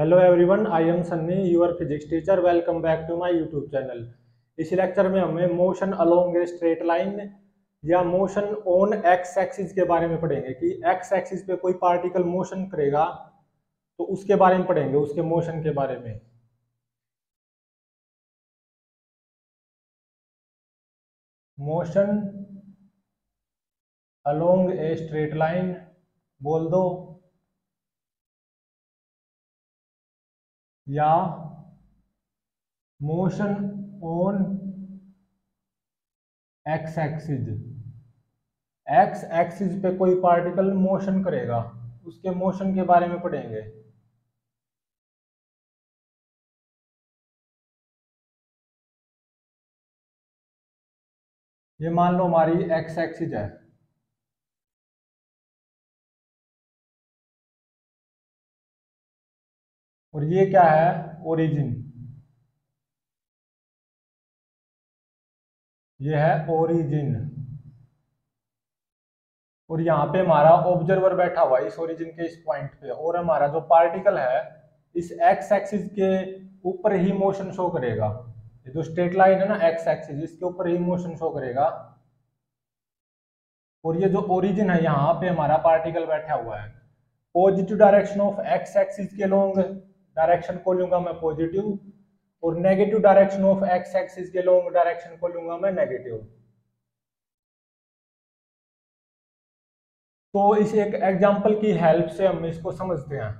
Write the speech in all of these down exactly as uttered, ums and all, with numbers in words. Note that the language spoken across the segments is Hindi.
Hello everyone, I am Sunny, your physics teacher. Welcome back to my YouTube channel. इस लेक्चर में हमें motion along a straight line या मोशन ऑन एक्स एक्सिस के बारे में पढ़ेंगे कि एक्स एक्सिस पे कोई पार्टिकल मोशन करेगा तो उसके बारे में पढ़ेंगे, उसके मोशन के बारे में। Motion along a straight line बोल दो, या motion on x axis. X axis पे कोई पार्टिकल मोशन करेगा, उसके मोशन के बारे में पढ़ेंगे। ये मान लो हमारी एक्स एक्सिस है, और ये क्या है, ओरिजिन। ये है ओरिजिन, और यहाँ पे हमारा ऑब्जर्वर बैठा हुआ है इस ओरिजिन के इस पॉइंट पे, और हमारा जो पार्टिकल है इस एक्स एक्सिस के ऊपर ही मोशन शो करेगा। ये जो स्ट्रेट लाइन है ना एक्स एक्सिस, इसके ऊपर ही मोशन शो करेगा। और ये जो ओरिजिन है यहाँ पे हमारा पार्टिकल बैठा हुआ है। Positive direction of x axis के लॉन्ग डायरेक्शन को लूंगा मैं पॉजिटिव, और negative direction of x axis के लॉन्ग डायरेक्शन को लूंगा मैं नेगेटिव। तो इस एक एग्जांपल की हेल्प से हम इसको समझते हैं।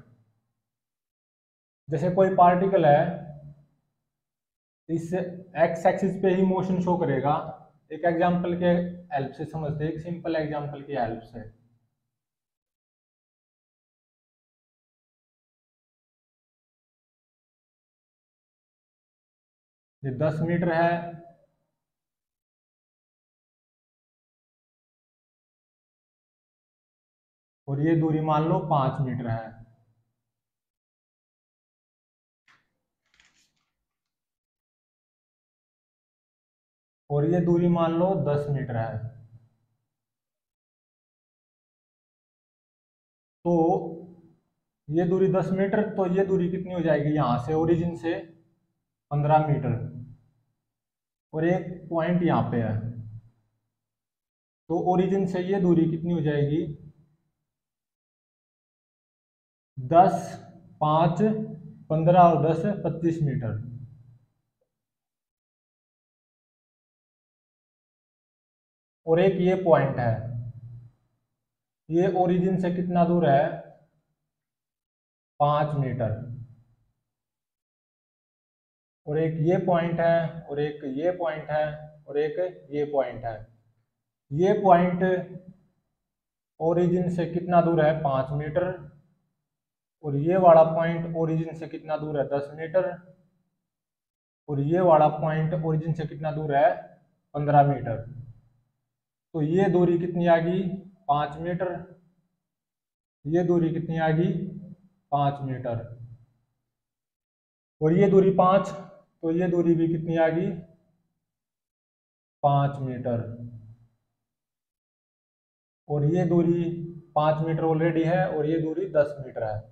जैसे कोई पार्टिकल है, इस एक्स एक्सिस पे ही मोशन शो करेगा। एक एग्जांपल के हेल्प से समझते हैं, एक सिंपल एग्जांपल की हेल्प से। ये दस मीटर है, और ये दूरी मान लो पांच मीटर है। और ये दूरी मान लो दस मीटर है। तो ये दूरी दस मीटर, तो ये दूरी कितनी हो जाएगी, यहां से ओरिजिन से पंद्रह मीटर, और एक पॉइंट यहाँ पे है। तो ओरिजिन से ये दूरी कितनी हो जाएगी, दस, पाँच, पंद्रह और दस पच्चीस मीटर। और एक ये पॉइंट है, ये ओरिजिन से कितना दूर है, पाँच मीटर। और एक ये पॉइंट है, और एक ये पॉइंट है, और एक ये पॉइंट है। ये पॉइंट ओरिजिन से कितना दूर है, पाँच मीटर। और ये वाला पॉइंट ओरिजिन से कितना दूर है, दस मीटर। और ये वाला पॉइंट ओरिजिन से कितना दूर है, पंद्रह मीटर। तो ये दूरी कितनी आ गई, पाँच मीटर। ये दूरी कितनी आ गई, पाँच मीटर। और ये दूरी पाँच, तो ये दूरी भी कितनी आ गई, पाँच मीटर। और ये दूरी पाँच मीटर ऑलरेडी है, और ये दूरी दस मीटर है।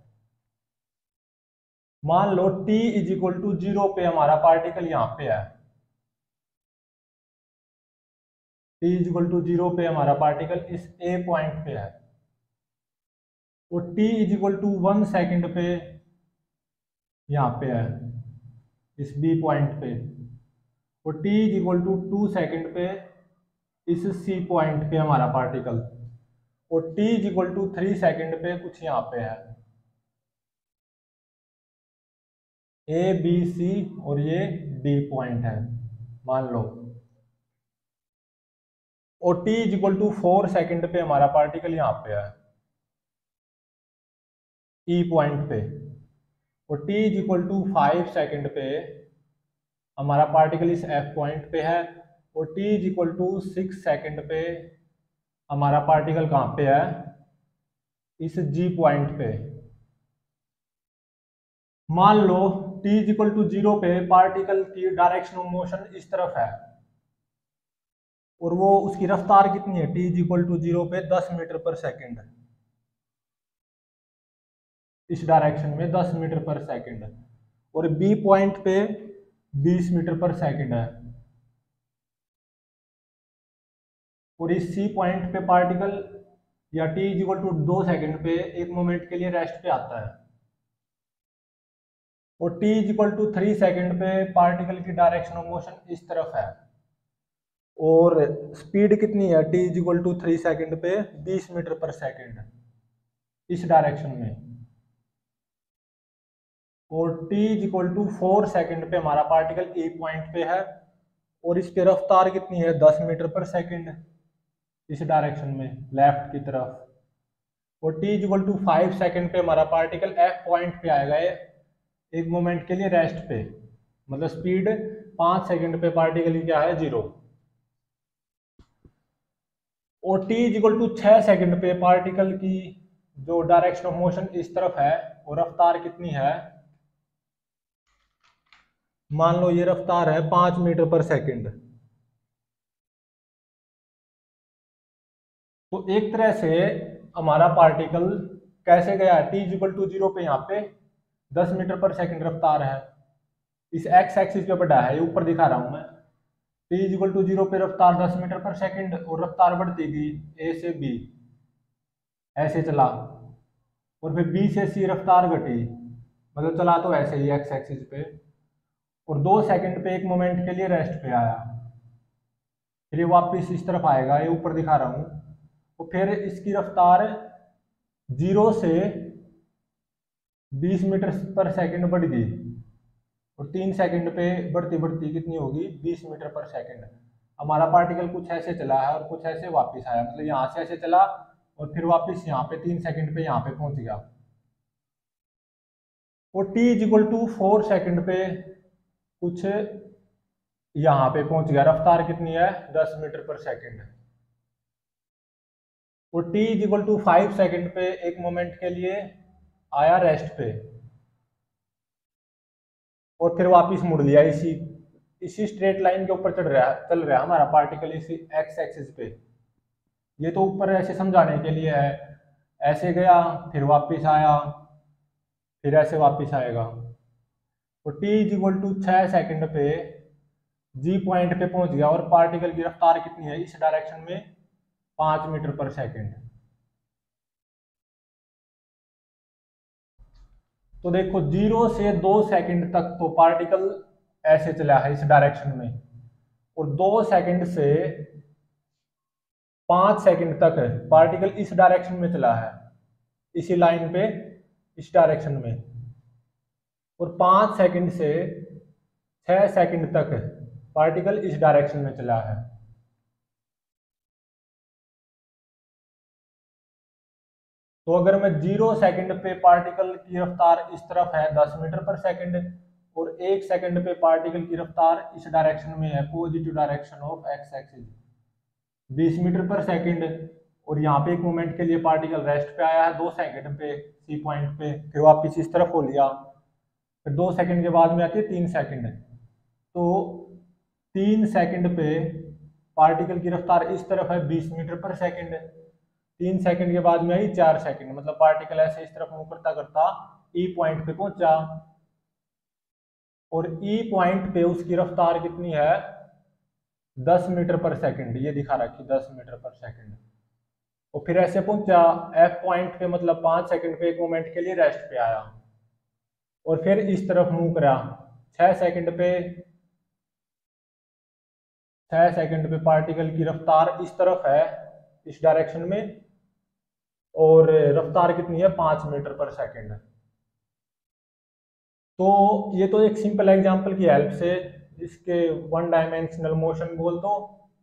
मान लो t is equal to zero पे हमारा पार्टिकल यहाँ पे है। t is equal to zero पे हमारा पार्टिकल इस a पॉइंट पे है, और t is equal to one second पे यहाँ पे है इस b पॉइंट पे, और t is equal to two second पे इस c पॉइंट पे हमारा पार्टिकल, और t is equal to three second पे कुछ यहाँ पे है ए बी सी, और ये डी पॉइंट है मान लो। और t is equal to four second पे हमारा पार्टिकल यहाँ पे है ई पॉइंट पे, और t is equal to five second पे हमारा पार्टिकल इस f पॉइंट पे है, और t is equal to six second पे हमारा पार्टिकल कहाँ पे है, इस g पॉइंट पे। मान लो t is equal to zero पे पार्टिकल की डायरेक्शन ऑफ मोशन इस तरफ है, और वो उसकी रफ्तार कितनी है, t is equal to zero पे दस मीटर पर सेकेंड। इस डायरेक्शन में दस मीटर पर सेकंड, और बी पॉइंट पे बीस मीटर पर सेकंड है, और इस सी पॉइंट पे पार्टिकल या टी इज इक्वल टू दो सेकंड पे एक मोमेंट के लिए रेस्ट पे आता है, और T is equal to three second पे पार्टिकल की डायरेक्शन ऑफ मोशन इस तरफ है, और स्पीड कितनी है, T is equal to three second पे बीस मीटर पर सेकेंड इस डायरेक्शन में, और T is equal to four second पे हमारा पार्टिकल ए पॉइंट पे है, और इसकी रफ्तार कितनी है, दस मीटर पर सेकेंड इस डायरेक्शन में लेफ्ट की तरफ, और T is equal to five second पे हमारा पार्टिकल एफ पॉइंट पे आएगा एक मोमेंट के लिए रेस्ट पे, मतलब स्पीड पांच सेकंड पे पार्टिकल की क्या है, जीरो, और टी इज इक्वल टू छह सेकंड पे पार्टिकल की जो डायरेक्शन ऑफ मोशन इस तरफ है, और रफ्तार कितनी है, मान लो ये रफ्तार है पांच मीटर पर सेकंड। तो एक तरह से हमारा पार्टिकल कैसे गया है, T is equal to zero पे यहाँ पे दस मीटर पर सेकंड रफ्तार है, इस एक्स एक्सिस पे बढ़ा है, ये ऊपर दिखा रहा हूं मैं, t is equal to zero पे रफ्तार दस मीटर पर सेकंड, और रफ्तार बढ़ती गई ए से बी ऐसे चला, और फिर बी से सी रफ्तार घटी, मतलब चला तो ऐसे ही एक्स एक्सिस पे, और दो सेकंड पे एक मोमेंट के लिए रेस्ट पे आया, फिर ये वापस इस तरफ आएगा, ये ऊपर दिखा रहा हूं, और फिर इसकी रफ्तार जीरो से बीस मीटर पर सेकंड बढ़ गई, और तीन सेकंड पे बढ़ती बढ़ती कितनी होगी, बीस मीटर पर सेकंड। हमारा पार्टिकल कुछ ऐसे चला है और कुछ ऐसे वापस आया, मतलब यहाँ से ऐसे चला और फिर वापस यहाँ पे तीन सेकंड पे यहाँ पे पहुंच गया, और T is equal to four second पे कुछ यहाँ पे पहुंच गया, रफ्तार कितनी है, दस मीटर पर सेकंड, और T is equal to five second पे एक मोमेंट के लिए आया रेस्ट पे, और फिर वापस मुड़ लिया, इसी इसी स्ट्रेट लाइन के ऊपर चढ़ रहा चल रहा है हमारा पार्टिकल इसी एक्स एक्सिस पे। ये तो ऊपर ऐसे समझाने के लिए है, ऐसे गया फिर वापस आया फिर ऐसे वापस आएगा, और टी इज इक्वल टू छः सेकेंड पे जी पॉइंट पे पहुंच गया, और पार्टिकल की रफ्तार कितनी है इस डायरेक्शन में, पाँच मीटर पर सेकेंड। तो देखो जीरो से दो सेकंड तक तो पार्टिकल ऐसे चला है इस डायरेक्शन में, और दो सेकंड से पांच सेकंड तक पार्टिकल इस डायरेक्शन में चला है, इसी लाइन पे इस डायरेक्शन में, और पांच सेकंड से छह सेकंड तक पार्टिकल इस डायरेक्शन में चला है। तो अगर मैं जीरो सेकंड पे पार्टिकल की रफ्तार इस तरफ है दस मीटर पर सेकंड, और एक सेकंड पे पार्टिकल की रफ्तार इस डायरेक्शन में है, positive direction of x axis, बीस मीटर पर सेकंड, और यहाँ पे एक मोमेंट के लिए पार्टिकल रेस्ट पे आया है दो सेकंड पे सी पॉइंट पे, फिर वापस इस तरफ हो लिया, फिर दो सेकंड के बाद में आती है तीन सेकंड, तो तीन सेकंड पे पार्टिकल की रफ्तार इस तरफ है बीस मीटर पर सेकंड, तीन सेकंड के बाद में आई चार सेकंड, मतलब पार्टिकल ऐसे इस तरफ मूव करता करता ई पॉइंट पे पहुंचा, और ई पॉइंट पे उसकी रफ्तार कितनी है, दस मीटर पर सेकंड, ये दिखा रखी दस मीटर पर सेकंड, और फिर ऐसे पहुंचा एफ पॉइंट पे, मतलब पांच सेकंड पे एक मोमेंट के लिए रेस्ट पे आया, और फिर इस तरफ मूव करा, छह सेकंड पे छह सेकंड पे पार्टिकल की रफ्तार इस तरफ है इस डायरेक्शन में, और रफ्तार कितनी है, पांच मीटर पर सेकंड। तो ये तो एक सिंपल एग्जांपल की हेल्प से इसके वन डायमेंशनल मोशन बोल दो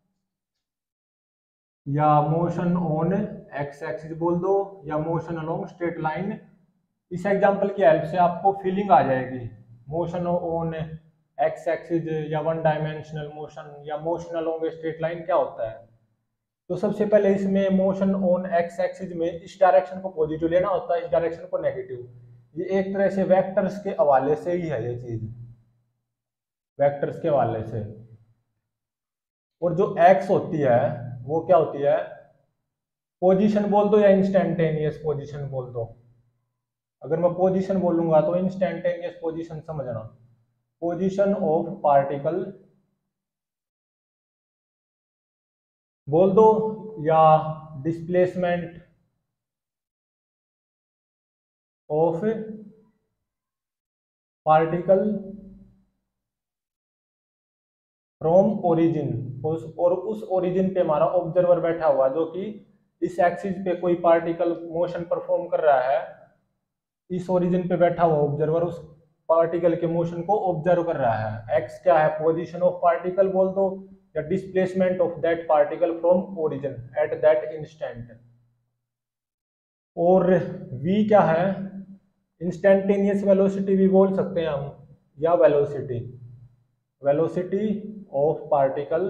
या मोशन ऑन एक्स एक्सिस बोल दो या मोशन अलोंग स्ट्रेट लाइन, इस एग्जांपल की हेल्प से आपको फीलिंग आ जाएगी मोशन ऑन एक्स एक्सिस या वन डायमेंशनल मोशन या मोशन अलोंग स्ट्रेट लाइन क्या होता है। तो सबसे पहले इसमें मोशन ऑन एक्स एक्सिस में इस डायरेक्शन को पॉजिटिव लेना होता है, इस डायरेक्शन को नेगेटिव, ये एक तरह से वेक्टर्स के हवाले से ही है ये चीज, वेक्टर्स के हवाले से। और जो एक्स होती है वो क्या होती है, पोजीशन बोल दो या इंस्टेंटेनियस पोजीशन बोल दो, अगर मैं पोजीशन बोलूंगा तो इंस्टेंटेनियस पोजीशन समझना, पोजीशन ऑफ पार्टिकल बोल दो, या displacement of particle from origin, और उस ओरिजिन पे हमारा ऑब्जर्वर बैठा हुआ जो कि इस एक्सिस पे कोई पार्टिकल मोशन परफॉर्म कर रहा है, इस ओरिजिन पे बैठा हुआ ऑब्जर्वर उस पार्टिकल के मोशन को ऑब्जर्व कर रहा है। एक्स क्या है, पोजीशन ऑफ पार्टिकल बोल दो, या displacement of that particle from origin at that instant. और v क्या है, इंस्टेंटेनियस वेलोसिटी भी बोल सकते हैं हम, या velocity, velocity of particle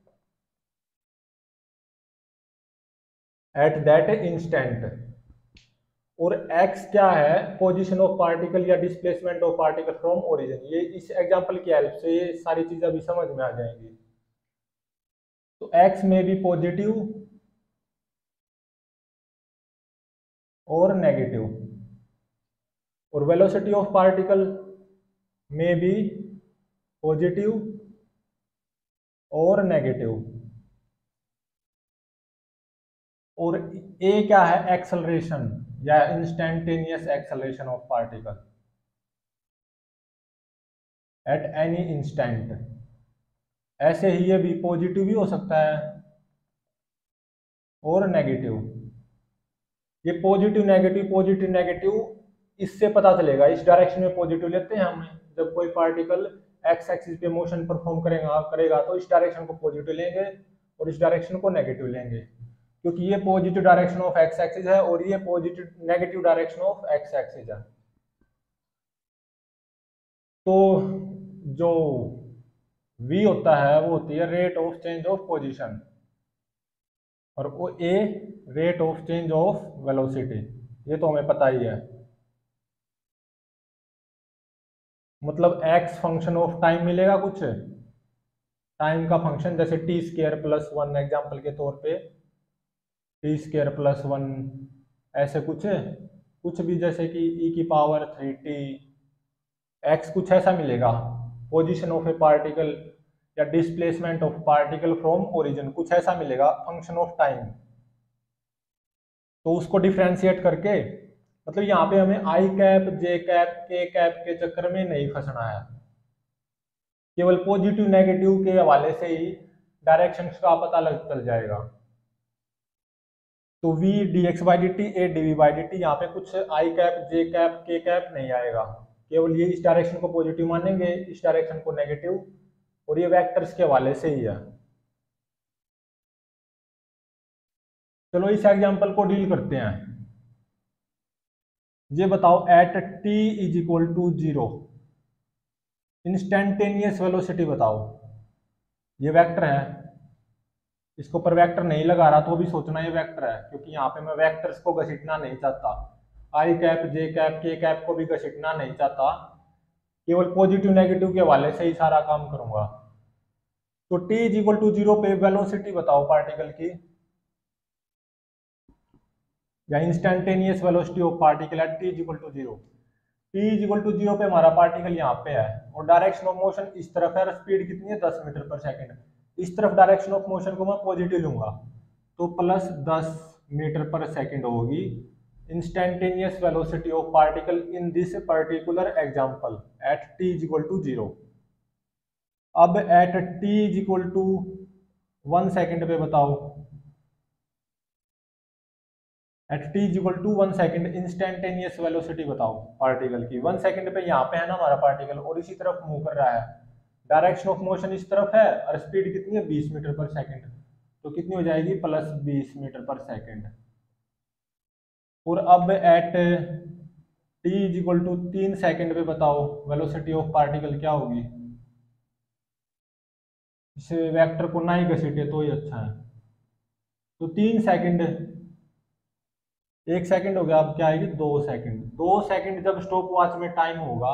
at that instant. और x क्या है, पोजीशन ऑफ पार्टिकल या displacement of particle from origin. ये इस एग्जांपल की हेल्प से ये सारी चीजें अभी समझ में आ जाएंगी। तो x में भी पॉजिटिव और नेगेटिव, और वेलोसिटी ऑफ पार्टिकल में भी पॉजिटिव और नेगेटिव। और a क्या है, एक्सेलरेशन या instantaneous acceleration of particle at any instant. ऐसे ही ये भी पॉजिटिव भी हो सकता है और नेगेटिव। ये पॉजिटिव नेगेटिव पॉजिटिव नेगेटिव इससे पता चलेगा, इस डायरेक्शन में पॉजिटिव लेते हैं हम, जब कोई पार्टिकल एक्स एक्सिस पे मोशन परफॉर्म करेगा करेगा तो इस डायरेक्शन को पॉजिटिव लेंगे और इस डायरेक्शन को नेगेटिव लेंगे, क्योंकि ये positive direction of x axis है और ये positive negative direction of x axis है। तो जो v होता है वो होती है rate of change of position, और वो a rate of change of velocity, ये तो हमें पता ही है। मतलब x फंक्शन ऑफ टाइम मिलेगा, कुछ टाइम का फंक्शन, जैसे t square plus one example के तौर पे, टी स्केयर प्लस वन, ऐसे कुछ कुछ भी, जैसे कि e की पावर थ्री टी, x कुछ ऐसा मिलेगा। पोजीशन ऑफ ए पार्टिकल या displacement of particle from origin, कुछ ऐसा मिलेगा फंक्शन ऑफ टाइम। तो उसको डिफ्रेंशिएट करके, मतलब यहाँ पे हमें i cap j cap k cap के चक्कर में नहीं फंसना है, केवल पॉजिटिव नेगेटिव के हवाले से ही डायरेक्शन का पता लग चल जाएगा। तो v d x by D t a d we by D t, यहाँ पे कुछ i cap j cap k cap नहीं आएगा, केवल ये इस डायरेक्शन को पॉजिटिव मानेंगे, इस डायरेक्शन को नेगेटिव, और ये वेक्टर्स के हवाले से ही है। चलो इस एग्जांपल को डील करते हैं। ये बताओ, at t is equal to zero instantaneous velocity बताओ। ये वेक्टर है, इसको पर वेक्टर नहीं लगा रहा तो भी सोचना ये वेक्टर है, क्योंकि यहाँ पे मैं वेक्टर्स को घसीटना नहीं चाहता, i cap j cap k cap को भी घसीटना नहीं चाहता, केवल पॉजिटिव नेगेटिव के हवाले से ही सारा काम करूंगा। तो t is equal to zero पे वेलोसिटी बताओ पार्टिकल की, या instantaneous velocity of particle at t is equal to zero. t is equal to zero पे हमारा पार्टिकल यहाँ पे है और डायरेक्शन ऑफ मोशन इस तरफ है, और स्पीड कितनी है, दस मीटर पर सेकंड। इस तरफ डायरेक्शन ऑफ मोशन को मैं पॉजिटिव लूंगा तो प्लस दस मीटर पर सेकंड होगी instantaneous velocity of particle in this particular example at t is equal to zero. अब at t is equal to one second पे बताओ, at t is equal to one second instantaneous velocity बताओ पार्टिकल की। वन सेकेंड पे यहाँ पे है ना हमारा पार्टिकल और इसी तरफ मूव कर रहा है, डायरेक्शन ऑफ मोशन इस तरफ है और स्पीड कितनी है, बीस मीटर पर सेकेंड, तो कितनी हो जाएगी, प्लस बीस मीटर पर सेकेंड। और अब at t is equal to तीन सेकेंड पे बताओ वेलोसिटी ऑफ पार्टिकल क्या होगी। इस वेक्टर को ना ही घसीटे तो ही अच्छा है। तो तीन सेकंड, एक सेकंड हो गया, अब क्या आएगी, दो सेकंड। दो सेकंड जब स्टॉप वॉच में टाइम होगा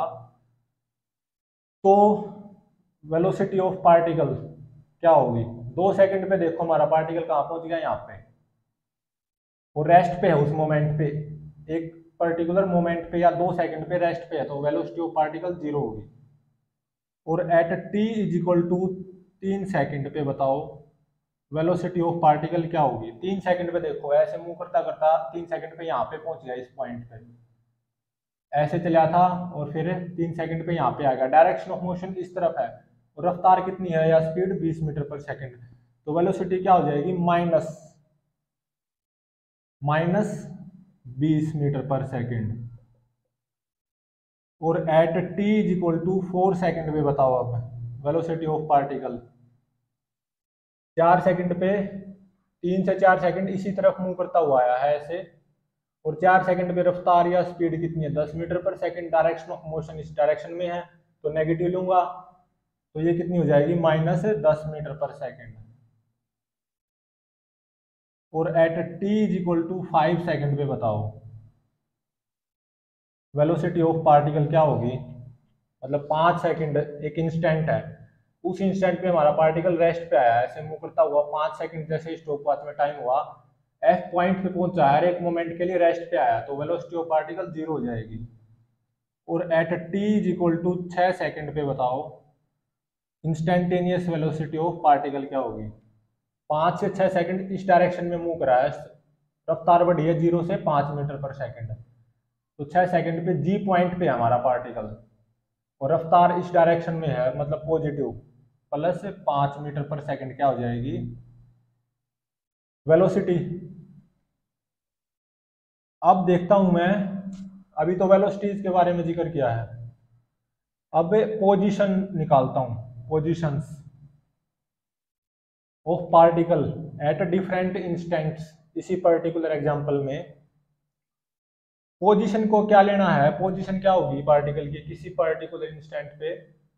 तो वेलोसिटी ऑफ पार्टिकल क्या होगी, दो सेकंड पे देखो हमारा पार्टिकल कहाँ पहुंच गया, यहाँ पे, और रेस्ट पे है उस मोमेंट पे, एक पर्टिकुलर मोमेंट पे या दो सेकंड पे रेस्ट पे है तो वेलोसिटी ऑफ पार्टिकल जीरो होगी। और at T is equal to तीन सेकंड पे बताओ वेलोसिटी ऑफ पार्टिकल क्या होगी। तीन सेकंड पे देखो ऐसे मूव करता करता तीन सेकंड पे यहाँ पे पहुंच गया, इस पॉइंट पे ऐसे चला था और फिर तीन सेकंड पे यहाँ पे आ गया। डायरेक्शन ऑफ मोशन इस तरफ है और रफ्तार कितनी है या स्पीड बीस मीटर पर सेकंड। तो वेलोसिटी क्या हो जाएगी माइनस माइनस बीस मीटर पर सेकंड। और at T is equal to four second पे बताओ अब वेलोसिटी ऑफ पार्टिकल। चार सेकंड पे तीन से चार सेकंड इसी तरफ मूव करता हुआ आया है ऐसे, और चार सेकंड पे रफ्तार या स्पीड कितनी है दस meter per second. Direction of motion इस डायरेक्शन में है तो नेगेटिव लूंगा, तो ये कितनी हो जाएगी माइनस दस मीटर पर सेकंड। और at T is equal to five second पे बताओ वेलोसिटी ऑफ पार्टिकल क्या होगी। मतलब पाँच सेकंड एक इंस्टेंट है, उस इंस्टेंट पे हमारा पार्टिकल रेस्ट पे आया है ऐसे मूव करता हुआ। पाँच सेकंड जैसे स्टॉप वॉच में टाइम हुआ, एफ पॉइंट पे पहुंचा है, एक मोमेंट के लिए रेस्ट पे आया तो वेलोसिटी ऑफ पार्टिकल जीरो हो जाएगी। और at T is equal to छः सेकेंड पे बताओ इंस्टेंटेनियस वेलोसिटी ऑफ पार्टिकल क्या होगी। पाँच से छः सेकंड इस डायरेक्शन में मूव करा है, रफ्तार बढ़ी है जीरो से पाँच मीटर पर सेकंड, तो छः सेकंड पे जी पॉइंट पे हमारा पार्टिकल और रफ्तार इस डायरेक्शन में है मतलब पॉजिटिव, प्लस पाँच मीटर पर सेकंड क्या हो जाएगी वेलोसिटी। अब देखता हूं मैं, अभी तो वेलोसिटीज के बारे में जिक्र किया है, अब पोजीशन निकालता हूं। Positions of particle at different instants. इसी पर्टिकुलर एग्जांपल में पोजीशन को क्या लेना है, पोजीशन क्या होगी पार्टिकल की किसी पर्टिकुलर इंस्टेंट पे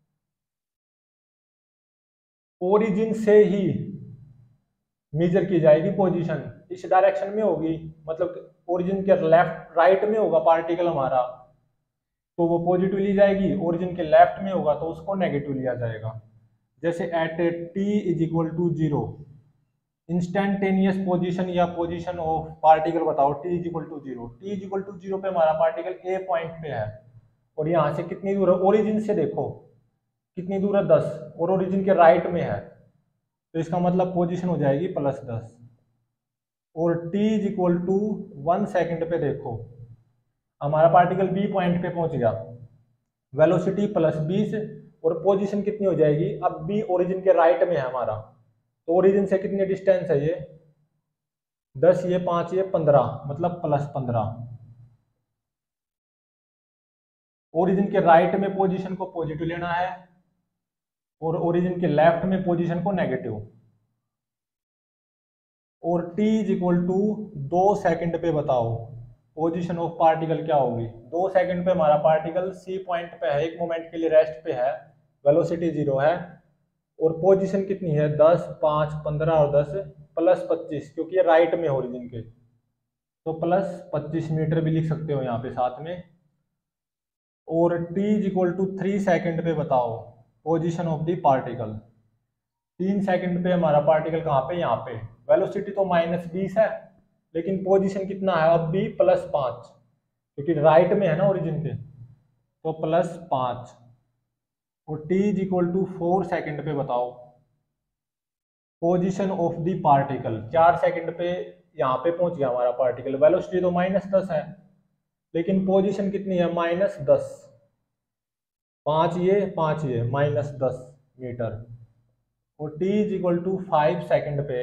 ओरिजिन से ही मेजर की जाएगी। पोजीशन इस डायरेक्शन में होगी, मतलब ओरिजिन के लेफ्ट राइट में होगा पार्टिकल हमारा तो वो पॉजिटिव ली जाएगी, ओरिजिन के लेफ्ट में होगा तो उसको नेगेटिव लिया जाएगा। जैसे at T is equal to zero instantaneous position या पोजीशन ऑफ पार्टिकल बताओ t is equal to zero. T is equal to zero पे हमारा पार्टिकल ए पॉइंट पे है और यहाँ से कितनी दूर है, ओरिजिन से देखो कितनी दूर है दस, और ओरिजिन के राइट में है तो इसका मतलब पोजीशन हो जाएगी प्लस दस। और t is equal to one second पे देखो हमारा पार्टिकल बी पॉइंट पे पहुंच गया, वेलोसिटी प्लस बीस और पोजीशन कितनी हो जाएगी, अब बी ओरिजिन के राइट में है हमारा तो ओरिजिन से कितनी डिस्टेंस है ये दस, ये पाँच, ये पंद्रह, मतलब प्लस पंद्रह। ओरिजिन के राइट में पोजीशन को पॉजिटिव लेना है और ओरिजिन के लेफ्ट में पोजीशन को नेगेटिव। और t इज इक्वल टू दो सेकंड पे बताओ पोजीशन ऑफ पार्टिकल क्या होगी। दो सेकंड पे हमारा पार्टिकल सी पॉइंट पे है, एक मोमेंट के लिए रेस्ट पे है, वेलोसिटी जीरो है और पोजीशन कितनी है दस, पाँच, पंद्रह और दस प्लस पच्चीस, क्योंकि ये राइट में ओरिजिन के तो प्लस पच्चीस मीटर भी लिख सकते हो यहाँ पे साथ में। और t is equal to three second पे बताओ पोजीशन ऑफ द पार्टिकल। तीन सेकंड पे हमारा पार्टिकल कहाँ पे, यहाँ पे। वेलोसिटी तो माइनस बीस है लेकिन पोजीशन कितना है अब भी प्लस पाँच, क्योंकि राइट में है ना ओरिजिन के तो प्लस पाँच। और t is equal to four second पे बताओ पोजीशन ऑफ द पार्टिकल। चार सेकंड पे यहाँ पे पहुंच गया हमारा पार्टिकल, वेलोसिटी तो माइनस दस है लेकिन पोजीशन कितनी है माइनस दस, पाँच ये पाँच ये माइनस दस मीटर। और t is equal to five second पे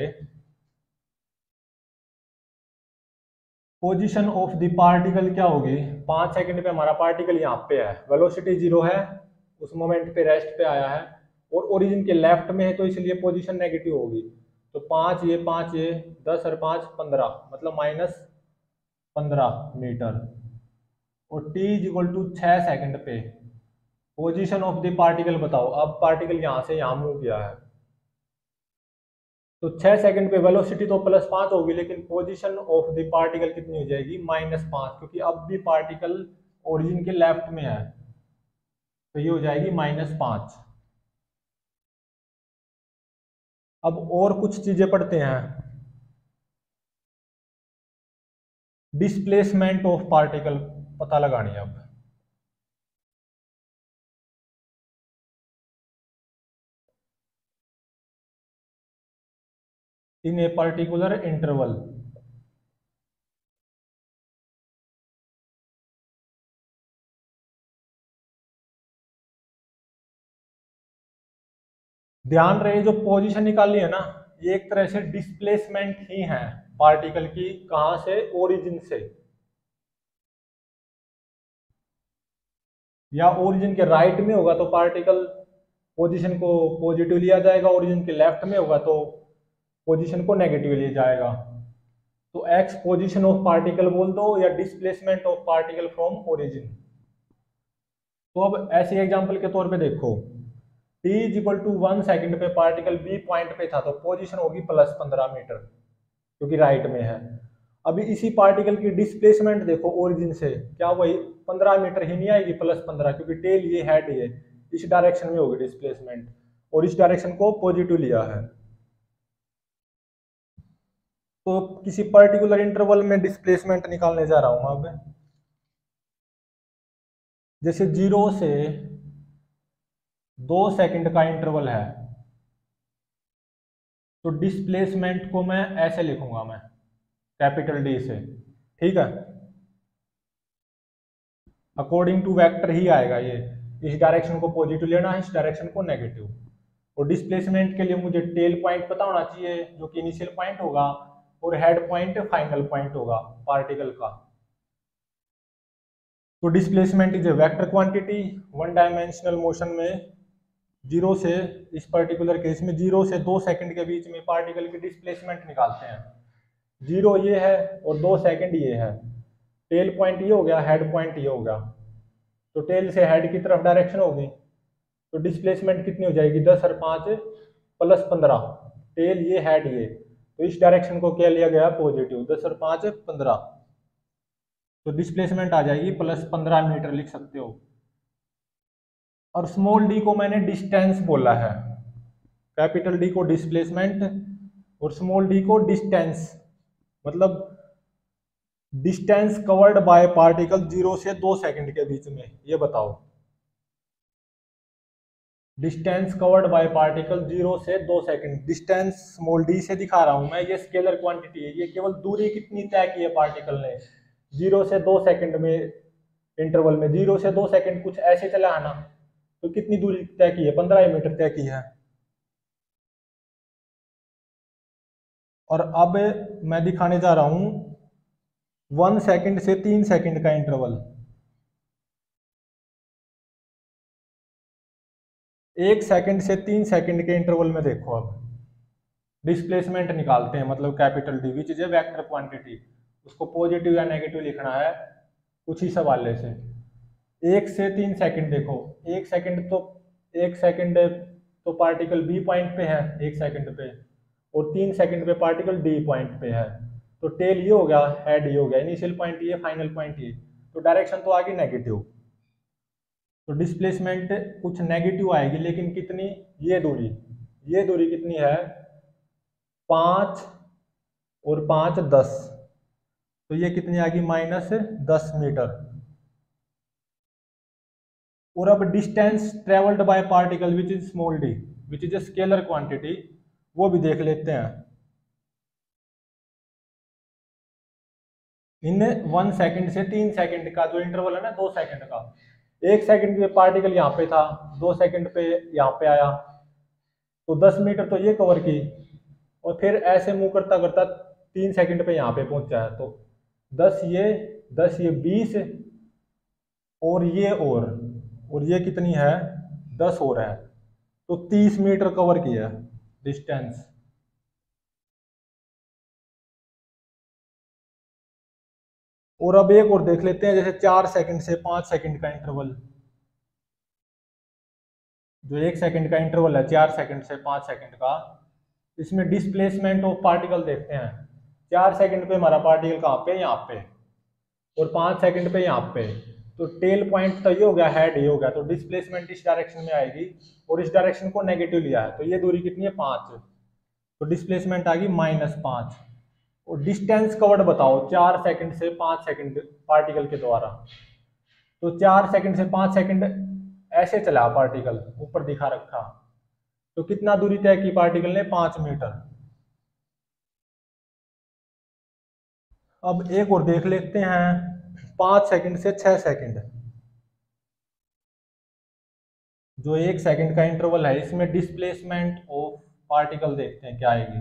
पोजीशन ऑफ द पार्टिकल क्या होगी। पाँच सेकंड पे हमारा पार्टिकल यहाँ पे है, वेलोसिटी जीरो है, उस मोमेंट पे रेस्ट पे आया है और ओरिजिन के लेफ्ट में है तो इसलिए पोजीशन नेगेटिव होगी। तो पाँच ये पाँच ये दस और पाँच पंद्रह, मतलब माइनस पंद्रह मीटर। और t इज इक्वल टू छः सेकेंड पे पोजीशन ऑफ द पार्टिकल बताओ। अब पार्टिकल यहाँ से यहाँ मूव किया है तो छः सेकंड पे वेलोसिटी तो प्लस पाँच होगी लेकिन पोजीशन ऑफ द पार्टिकल कितनी हो जाएगी माइनस पाँच, क्योंकि अब भी पार्टिकल ओरिजिन के लेफ्ट में है तो ये हो जाएगी माइनस पाँच। अब और कुछ चीजें पढ़ते हैं। डिस्प्लेसमेंट ऑफ पार्टिकल पता लगानी है अब। इन ए पर्टिकुलर इंटरवल, ध्यान रहे जो पोजीशन निकाली है ना, ये एक तरह से डिस्प्लेसमेंट ही है पार्टिकल की, कहां से, ओरिजिन से, या ओरिजिन के राइट में होगा तो पार्टिकल पोजीशन को पॉजिटिव लिया जाएगा, ओरिजिन के लेफ्ट में होगा तो पोजीशन को नेगेटिव लिया जाएगा। तो एक्स पोजीशन ऑफ पार्टिकल बोल दो या displacement of particle from origin. तो अब ऐसे एग्जांपल के तौर पे देखो, t is equal to one second पे पार्टिकल बी पॉइंट पे था तो पोजीशन होगी प्लस पंद्रह मीटर क्योंकि राइट में है। अभी इसी पार्टिकल की डिस्प्लेसमेंट देखो ओरिजिन से, क्या वही पंद्रह मीटर ही नहीं आएगी, प्लस पंद्रह, क्योंकि टेल ये हेड ये इस डायरेक्शन में होगी डिस्प्लेसमेंट और इस डायरेक्शन को पॉजिटिव लिया है। तो किसी पर्टिकुलर इंटरवल में डिस्प्लेसमेंट निकालने जा रहा हूं अब। जैसे जीरो से दो सेकंड का इंटरवल है तो डिस्प्लेसमेंट को मैं ऐसे लिखूंगा, मैं कैपिटल डी से, ठीक है, अकॉर्डिंग टू वेक्टर ही आएगा ये, इस डायरेक्शन को पॉजिटिव लेना है, इस डायरेक्शन को नेगेटिव। और डिस्प्लेसमेंट के लिए मुझे टेल पॉइंट पता होना चाहिए जो कि इनिशियल पॉइंट होगा और हेड पॉइंट फाइनल पॉइंट होगा पार्टिकल का। तो displacement is a vector quantity, one dimensional motion में जीरो से, इस पर्टिकुलर केस में जीरो से दो सेकंड के बीच में पार्टिकल की डिस्प्लेसमेंट निकालते हैं। जीरो ये है और दो सेकंड ये है, टेल पॉइंट ये हो गया, हेड पॉइंट ये हो गया, तो टेल से हेड की तरफ डायरेक्शन होगी तो डिस्प्लेसमेंट कितनी हो जाएगी, दस और पाँच प्लस पंद्रह, टेल ये हेड ये, तो इस डायरेक्शन को क्या लिया गया, पॉजिटिव, दस और पाँच पंद्रह, तो डिस्प्लेसमेंट आ जाएगी प्लस पंद्रह मीटर लिख सकते हो। और स्मॉल डी को मैंने डिस्टेंस बोला है, कैपिटल डी को डिस्प्लेसमेंट और स्मॉल डी को डिस्टेंस, मतलब distance covered by particle zero से दो सेकंड के बीच में, ये बताओ distance covered by particle zero से दो सेकंड, डिस्टेंस स्मॉल डी से दिखा रहा हूं मैं, ये स्केलर क्वांटिटी है, ये केवल दूरी कितनी तय की है पार्टिकल ने जीरो से दो सेकंड में इंटरवल में, जीरो से दो सेकंड कुछ ऐसे चला है ना, तो कितनी दूरी तय की है, पंद्रह मीटर तय की है। और अब मैं दिखाने जा रहा हूं वन सेकंड से तीन सेकंड का इंटरवल, एक सेकंड से तीन सेकंड के इंटरवल में देखो अब डिस्प्लेसमेंट निकालते हैं, मतलब capital D which is a vector quantity, उसको पॉजिटिव या नेगेटिव लिखना है कुछ ही सवाले से। एक से तीन सेकंड देखो, एक सेकंड तो एक सेकंड तो पार्टिकल बी पॉइंट पे है एक सेकंड पे, और तीन सेकंड पे पार्टिकल डी पॉइंट पे है, तो टेल ये हो गया, हेड ये हो गया, इनिशियल पॉइंट ये, फाइनल पॉइंट ये, तो डायरेक्शन तो आ गई नेगेटिव, तो डिस्प्लेसमेंट कुछ नेगेटिव आएगी, लेकिन कितनी, ये दूरी, ये दूरी कितनी है, पाँच और पाँच दस, तो ये कितनी आ गई, माइनस दस मीटर। और अब distance travelled by particle which is small d which is a scalar quantity, वो भी देख लेते हैं। इन वन सेकंड से तीन सेकंड का जो इंटरवल है ना, दो सेकंड का, एक सेकंड पे पार्टिकल यहाँ पे था, दो सेकंड पे यहाँ पे आया, तो दस मीटर तो ये कवर की, और फिर ऐसे मूव करता करता तीन सेकंड पे यहाँ पे पहुंचा है, तो दस ये दस ये बीस और ये और और ये कितनी है, दस और है, तो तीस मीटर कवर किया डिस्टेंस। और अब एक और देख लेते हैं, जैसे चार सेकंड से पांच सेकंड का इंटरवल, जो एक सेकंड का इंटरवल है चार सेकंड से पांच सेकंड का, इसमें डिस्प्लेसमेंट ऑफ पार्टिकल देखते हैं। चार सेकंड पे हमारा पार्टिकल कहाँ पे, यहाँ पे, और पांच सेकंड पे यहाँ पे, तो टेल पॉइंट तो ये हो गया, हेड ये हो गया, तो डिस्प्लेसमेंट इस डायरेक्शन में आएगी और इस डायरेक्शन को नेगेटिव लिया है, तो ये दूरी कितनी है, पाँच, तो डिस्प्लेसमेंट आ गई माइनस पाँच। और डिस्टेंस कवर्ड बताओ चार सेकंड से पाँच सेकंड पार्टिकल के द्वारा। तो चार सेकंड से पाँच सेकंड ऐसे चला पार्टिकल, ऊपर दिखा रखा, तो कितना दूरी तय की पार्टिकल ने? पाँच मीटर। अब एक और देख लेते हैं, पाँच सेकंड से छह सेकंड, जो एक सेकंड का इंटरवल है, इसमें डिस्प्लेसमेंट ऑफ पार्टिकल देखते हैं क्या आएगी।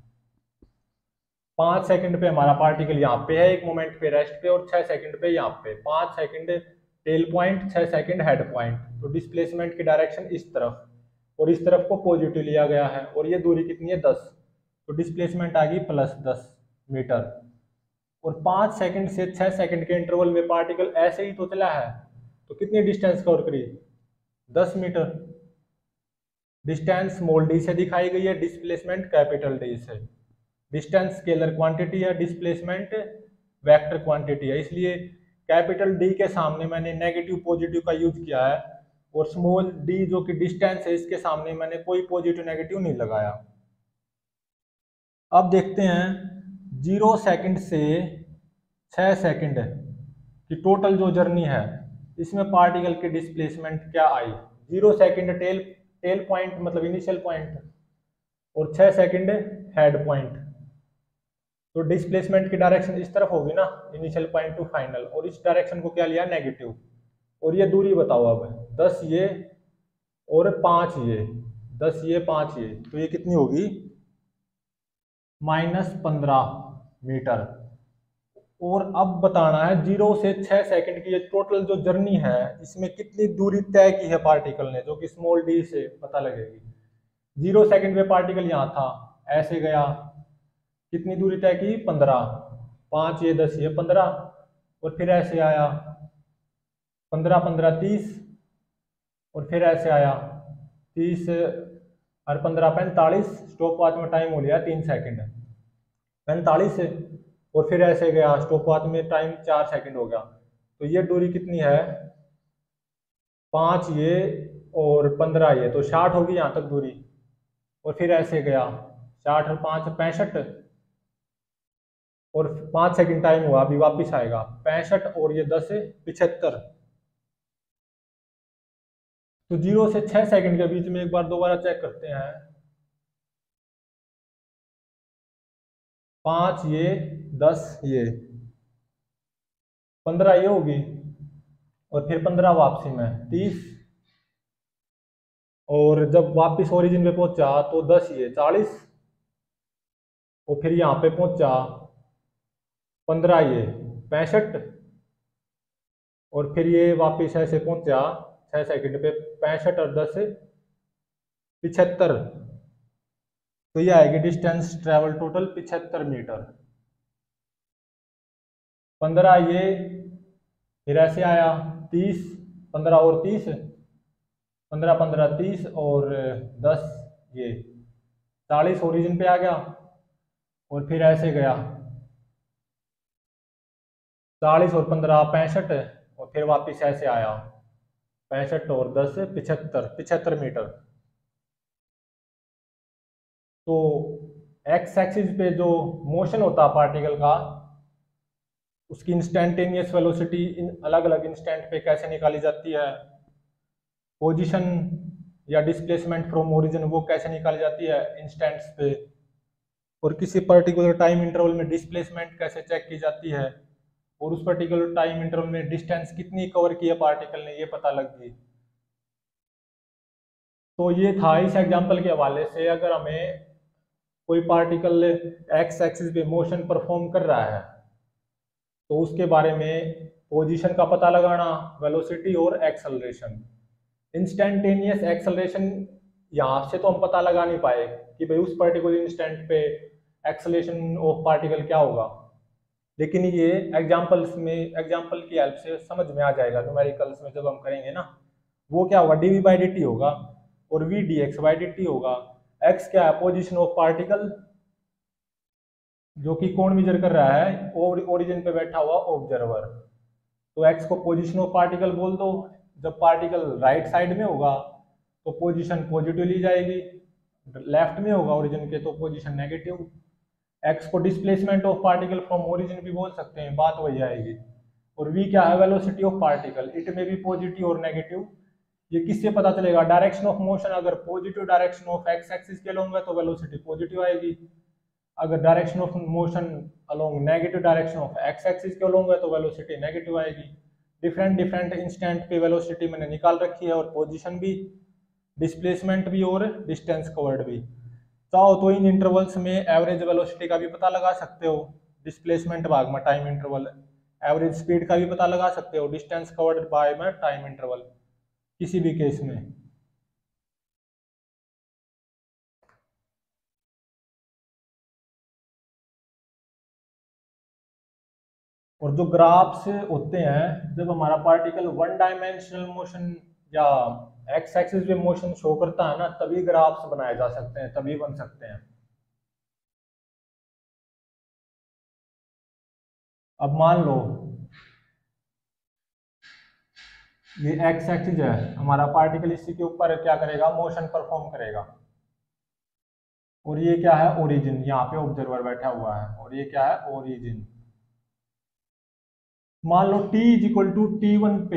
पाँच सेकंड पे हमारा पार्टिकल यहाँ पे है, एक मोमेंट पे रेस्ट पे, और छह सेकंड पे यहाँ पे। पाँच सेकंड टेल पॉइंट, छह सेकंड हेड पॉइंट, तो डिस्प्लेसमेंट की डायरेक्शन इस तरफ, और इस तरफ को पॉजिटिव लिया गया है, और ये दूरी कितनी है? दस, तो डिस्प्लेसमेंट आ गई प्लस दस मीटर। और पाँच सेकंड से छह सेकंड के इंटरवल में पार्टिकल ऐसे ही तो चला है, तो कितनी डिस्टेंस कवर करी? दस मीटर। डिस्टेंस स्मॉल डी से दिखाई गई है, डिस्प्लेसमेंट कैपिटल डी से। डिस्टेंस स्केलर क्वांटिटी है, डिस्प्लेसमेंट वेक्टर क्वांटिटी है, इसलिए कैपिटल डी के सामने मैंने नेगेटिव पॉजिटिव का यूज किया है, और स्मॉल डी जो कि डिस्टेंस है, इसके सामने मैंने कोई पॉजिटिव नेगेटिव नहीं लगाया। अब देखते हैं जीरो सेकंड से छह सेकंड की टोटल जो जर्नी है, इसमें पार्टिकल की डिस्प्लेसमेंट क्या आई। Zero second tail tail point मतलब इनिशियल पॉइंट, और छह सेकंड हेड पॉइंट, तो डिस्प्लेसमेंट की डायरेक्शन इस तरफ होगी ना, इनिशियल पॉइंट टू फाइनल, और इस डायरेक्शन को क्या लिया? नेगेटिव। और ये दूरी बताओ अब, दस ये और पाँच ये, दस ये पाँच ये, तो ये कितनी होगी? माइनस पंद्रह मीटर। और अब बताना है जीरो से छह सेकंड की ये टोटल जो जर्नी है, इसमें कितनी दूरी तय की है पार्टिकल ने, जो कि स्मॉल डी से पता लगेगी। जीरो सेकंड पे पार्टिकल यहाँ था, ऐसे गया, कितनी दूरी तय की? पंद्रह। पाँच ये दस ये पंद्रह, और फिर ऐसे आया, पंद्रह पंद्रह तीस, और फिर ऐसे आया तीस और पंद्रह पैंतालीस, स्टॉप वॉच में टाइम हो लिया तीन सेकंड, पैंतालीस, और फिर ऐसे गया, स्टॉप वॉच में टाइम चार सेकंड हो गया। तो ये दूरी कितनी है? पाँच ये और पंद्रह ये, तो साठ होगी यहाँ तक दूरी, और फिर ऐसे गया, साठ और पाँच पैंसठ, और पाँच सेकंड टाइम हुआ, अभी वापस आएगा पैंसठ, और ये दस पिछहत्तर। तो जीरो से छह सेकंड के बीच में एक बार दोबारा चेक करते हैं, पाँच ये दस ये, पंद्रह ये होगी, और फिर पंद्रह वापसी में तीस, और जब वापस ओरिजिन पे पहुंचा तो दस ये चालीस, और फिर यहाँ पे पहुंचा पंद्रह ये पैंसठ, और फिर ये वापस ऐसे पहुंचा छह सेकंड पे, पैंसठ और दस पिछहत्तर, तो ये आएगी डिस्टेंस ट्रेवल टोटल पिछहत्तर मीटर। पंद्रह ये, फिर ऐसे आया तीस, पंद्रह और तीस, पंद्रह पंद्रह तीस, और दस ये चालीस, ओरिजिन पे आ गया, और फिर ऐसे गया, चालीस और पंद्रह पैंसठ, और फिर वापस ऐसे आया, पैंसठ और दस पिछहत्तर, पिछहत्तर मीटर। तो एक्स एक्सिस पे जो मोशन होता है पार्टिकल का, उसकी इंस्टेंटेनियस वेलोसिटी इन अलग अलग इंस्टेंट पे कैसे निकाली जाती है, पोजीशन या डिस्प्लेसमेंट फ्रॉम ओरिजिन वो कैसे निकाली जाती है इंस्टेंट्स पे, और किसी पर्टिकुलर टाइम इंटरवल में डिस्प्लेसमेंट कैसे चेक की जाती है, और उस पर्टिकुलर टाइम इंटरवल में डिस्टेंस कितनी कवर की है पार्टिकल ने, ये पता लग गई। तो ये था इस एग्जांपल के हवाले से, अगर हमें कोई पार्टिकल एक्स एक्सिस पे मोशन परफॉर्म कर रहा है, तो उसके बारे में पोजीशन का पता लगाना, वेलोसिटी और एक्सेलरेशन। इंस्टेंटेनियस एक्सेलरेशन यहाँ से तो हम पता लगा नहीं पाए कि भाई उस पर्टिकुलर इंस्टेंट पे एक्सेलरेशन ऑफ पार्टिकल क्या होगा, लेकिन ये एग्जांपल्स में एग्जांपल की हेल्प से समझ में आ जाएगा। न्यूमेरिकल्स में जब हम करेंगे ना, वो क्या होगा, d we by D t होगा, और v D x by D t होगा। एक्स क्या है, पोजीशन ऑफ पार्टिकल, जो कि कौन मेजर कर रहा है, और ओरिजिन पे बैठा हुआ ऑब्जर्वर। तो एक्स को पोजीशन ऑफ पार्टिकल बोल दो। जब पार्टिकल राइट साइड में होगा तो पोजीशन पॉजिटिव ली जाएगी, लेफ्ट में होगा ओरिजिन के तो पोजीशन नेगेटिव। एक्स को displacement of particle from origin भी बोल सकते हैं, बात वही आएगी। और वी क्या है, वेलोसिटी ऑफ पार्टिकल, इट में भी पॉजिटिव और नेगेटिव। ये किससे पता चलेगा, डायरेक्शन ऑफ मोशन, अगर positive direction of x axis के अलोंग है तो वेलोसिटी पॉजिटिव आएगी, अगर direction of motion along negative direction of x axis के अलोंग है तो वेलोसिटी नेगेटिव आएगी। डिफरेंट डिफरेंट इंस्टेंट पे वेलोसिटी मैंने निकाल रखी है, और पोजीशन भी, डिस्प्लेसमेंट भी, और डिस्टेंस कवर्ड भी। चाहो तो इन इंटरवल्स में एवरेज वेलोसिटी का भी पता लगा सकते हो, डिस्प्लेसमेंट भाग में टाइम इंटरवल, एवरेज स्पीड का भी पता लगा सकते हो डिस्टेंस कवर्ड बाय में टाइम इंटरवल, किसी भी केस में। और जो ग्राफ्स होते हैं, जब हमारा पार्टिकल वन डायमेंशनल मोशन या एक्स एक्सिस पे मोशन शो करता है ना, तभी ग्राफ्स बनाए जा सकते हैं, तभी बन सकते हैं। अब मान लो ये एक्स एक्सिस है, हमारा पार्टिकल इसी के ऊपर क्या करेगा, मोशन परफॉर्म करेगा। और ये क्या है, ओरिजिन, यहाँ पे ऑब्जर्वर बैठा हुआ है, और ये क्या है, ओरिजिन। मान लो t is equal to T one पे,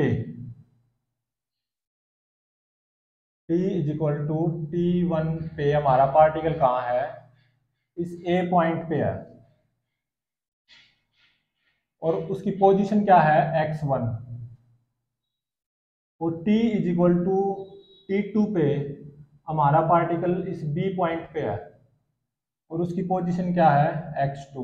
t is equal to T one पे हमारा पार्टिकल कहाँ है, इस a पॉइंट पे है, और उसकी पोजीशन क्या है, एक्स वन। और t is equal to T two पे हमारा पार्टिकल इस b पॉइंट पे है, और उसकी पोजीशन क्या है, एक्स टू।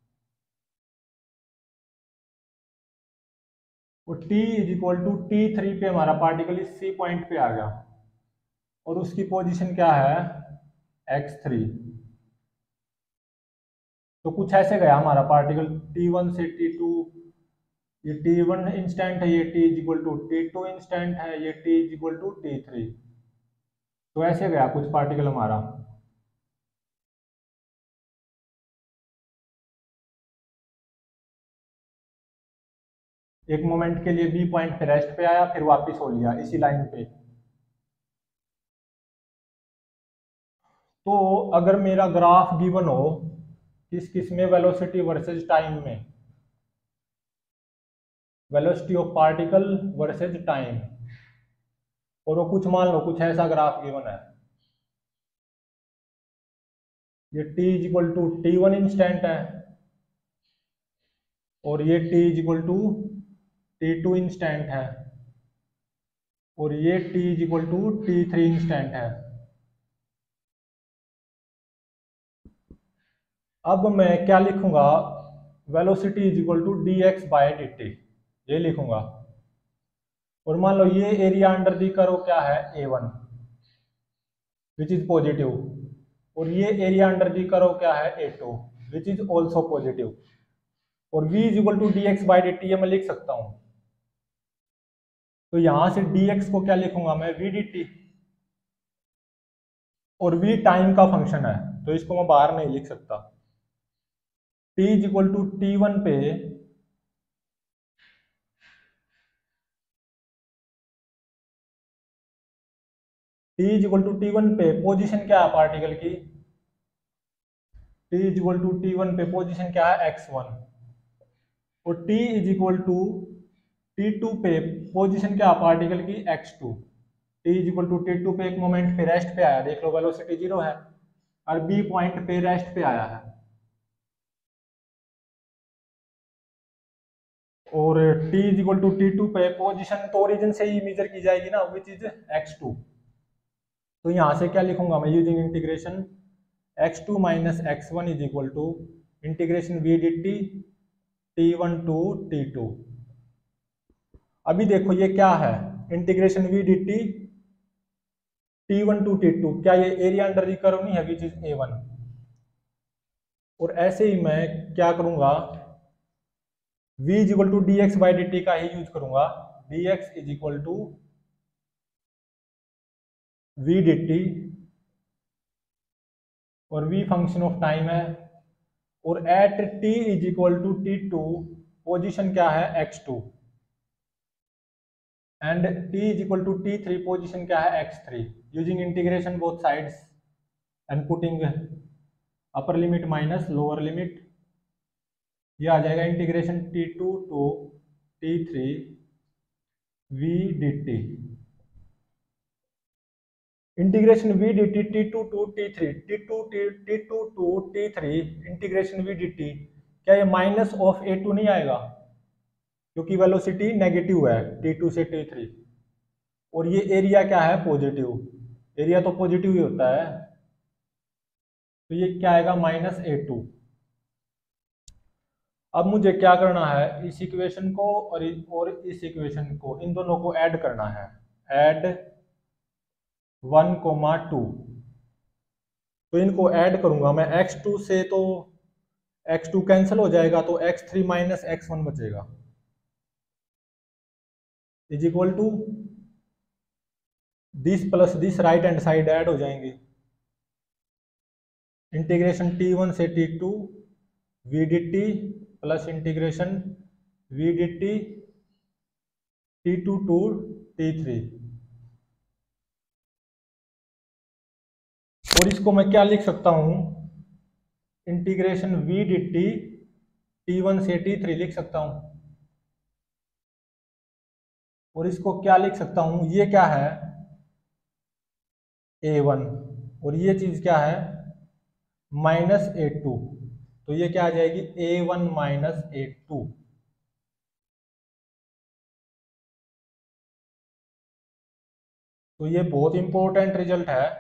और t is equal to T three पे हमारा पार्टिकल इस c पॉइंट पे आ गया, और उसकी पोजीशन क्या है, एक्स थ्री। तो कुछ ऐसे गया हमारा पार्टिकल टी वन से टी टू, ये टी वन इंस्टेंट है, ये t is equal to T two instant है, ये t is equal to T three. तो ऐसे गया कुछ पार्टिकल हमारा। एक मोमेंट के लिए बी पॉइंट पे रेस्ट पे आया, फिर वापस हो लिया इसी लाइन पे। तो अगर मेरा ग्राफ गिवन हो, किस किस में, वेलोसिटी वर्सेस टाइम में, velocity of particle versus time, और वो कुछ मान लो कुछ ऐसा ग्राफ गिवन है, ये t is equal to T one instant है, और ये t is equal to T two instant है, और ये t is equal to T three instant है। अब मैं क्या लिखूंगा, velocity is equal to D X by D T, ये लिखूंगा। और मान लो ये एरिया अंडर दी करो क्या है, A one which is positive, और ये एरिया अंडर दी करो क्या है, A two which is also positive. और v is equal to D x by D T, मैं लिख सकता हूं। तो यहां से dx को क्या लिखूंगा मैं, v dt, और v टाइम का फंक्शन है, तो इसको मैं बाहर नहीं लिख सकता। t is equal to T one पे t is equal to T one पे पोजीशन क्या है पार्टिकल की, t is equal to T one पे पोजीशन क्या है, एक्स वन। और t is equal to T two पे पोजीशन क्या है पार्टिकल की, X two. t is equal to T two पे एक मोमेंट पे रेस्ट पे आया, देख लो वेलोसिटी जीरो है, और b पॉइंट पे रेस्ट पे आया है। और t is equal to T two पे पोजीशन तो ओरिजिन से ही मेजर की जाएगी ना, विच इज एक्स टू। तो यहां से क्या लिखूंगा मैं, using integration X two minus X one is equal to integration V D T T one to T two. अभी देखो ये क्या है, integration V D T T one to T two, क्या ये एरिया अंडर दी कर्व नहीं है, विच इज ए वन। और ऐसे ही मैं क्या करूंगा, v is equal to D x by D T का ही यूज करूंगा, D X is equal to V D T, और v फंक्शन ऑफ टाइम है, और at t is equal to T two position क्या है, x two, and t is equal to T three position क्या है, X three, using integration both sides and putting upper limit minus lower limit, ये आ जाएगा integration T two to T three V D T, integration V D T T two to T three T two T T two to T three integration V D T, क्या ये माइनस ऑफ ए टू नहीं आएगा क्योंकि वेलोसिटी नेगेटिव है टी टू से टी थ्री, और ये एरिया क्या है पॉजिटिव, एरिया तो पॉजिटिव ही होता है, तो ये क्या आएगा माइनस ए टू। अब मुझे क्या करना है, इस इक्वेशन को और और इस इक्वेशन को, इन दोनों को ऐड करना है, ऐड वन कोमा टू, तो इनको ऐड करूंगा मैं एक्स टू से, तो एक्स टू कैंसिल हो जाएगा, तो X three minus X one बचेगा, is equal to this plus this right hand side add हो जाएंगे, इंटीग्रेशन टी वन से T two V D T plus integration V D T T two to T three, और इसको मैं क्या लिख सकता हूं, integration V D T T one से टी थ्री लिख सकता हूं, और इसको क्या लिख सकता हूं, ये क्या है ए वन, और ये चीज क्या है माइनस ए टू, तो ये क्या आ जाएगी A one minus A two. तो ये बहुत इंपॉर्टेंट रिजल्ट है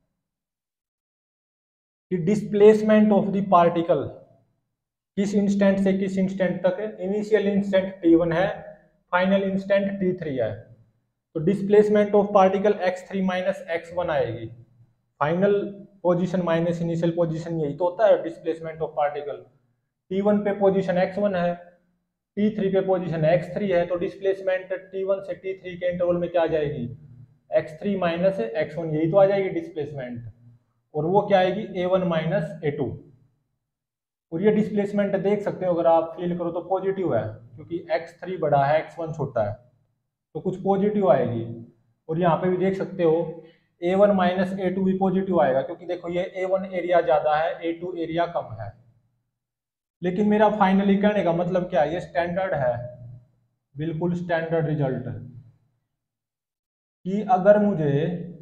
कि डिस्प्लेसमेंट ऑफ द पार्टिकल किस इंस्टेंट से किस इंस्टेंट तक, इनिशियल इंस्टेंट टी वन है, फाइनल इंस्टेंट टी थ्री है, तो displacement of particle X three minus X one आएगी, final position minus initial position, यही तो होता है displacement of particle. T one पे पोजीशन एक्स वन है, टी थ्री पे पोजीशन एक्स थ्री है, तो डिस्प्लेसमेंट टी वन से टी थ्री के इंटरवल में क्या आ जाएगी X three minus X one, यही तो आ जाएगी डिस्प्लेसमेंट, और वो क्या आएगी A one minus A two. और ये डिस्प्लेसमेंट देख सकते हो, अगर आप फील करो तो पॉजिटिव है क्योंकि एक्स थ्री बड़ा है एक्स वन छोटा है, तो कुछ पॉजिटिव आएगी। और यहाँ पे भी देख सकते हो A one minus A two भी पॉजिटिव आएगा क्योंकि देखो ये ए वन एरिया ज्यादा है, ए टू एरिया कम है। लेकिन मेरा फाइनली कहने का मतलब क्या है, ये स्टैंडर्ड है, बिल्कुल स्टैंडर्ड रिजल्ट, कि अगर मुझे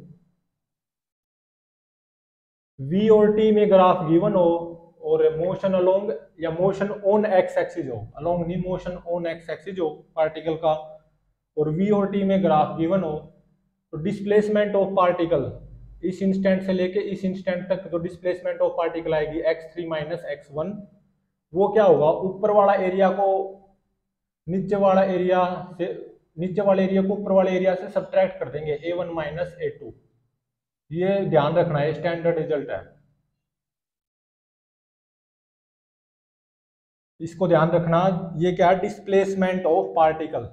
v और t में ग्राफ गिवन हो और मोशन अलोंग या मोशन ऑन एक्स एक्सिस हो, अलोंग नहीं मोशन ऑन एक्स एक्सिस हो पार्टिकल का, और v और t में ग्राफ गिवन हो, तो डिस्प्लेसमेंट ऑफ पार्टिकल इस इंस्टेंट से लेके इस इंस्टेंट तक जो डिस्प्लेसमेंट ऑफ पार्टिकल आएगी X three minus X one, वो क्या होगा ऊपर वाला एरिया को नीचे वाला एरिया से, नीचे वाले एरिया को ऊपर वाले एरिया से सब्ट्रैक्ट कर देंगे A one minus A two. ये ध्यान रखना है, स्टैंडर्ड रिजल्ट है, इसको ध्यान रखना। ये क्या है displacement of particle,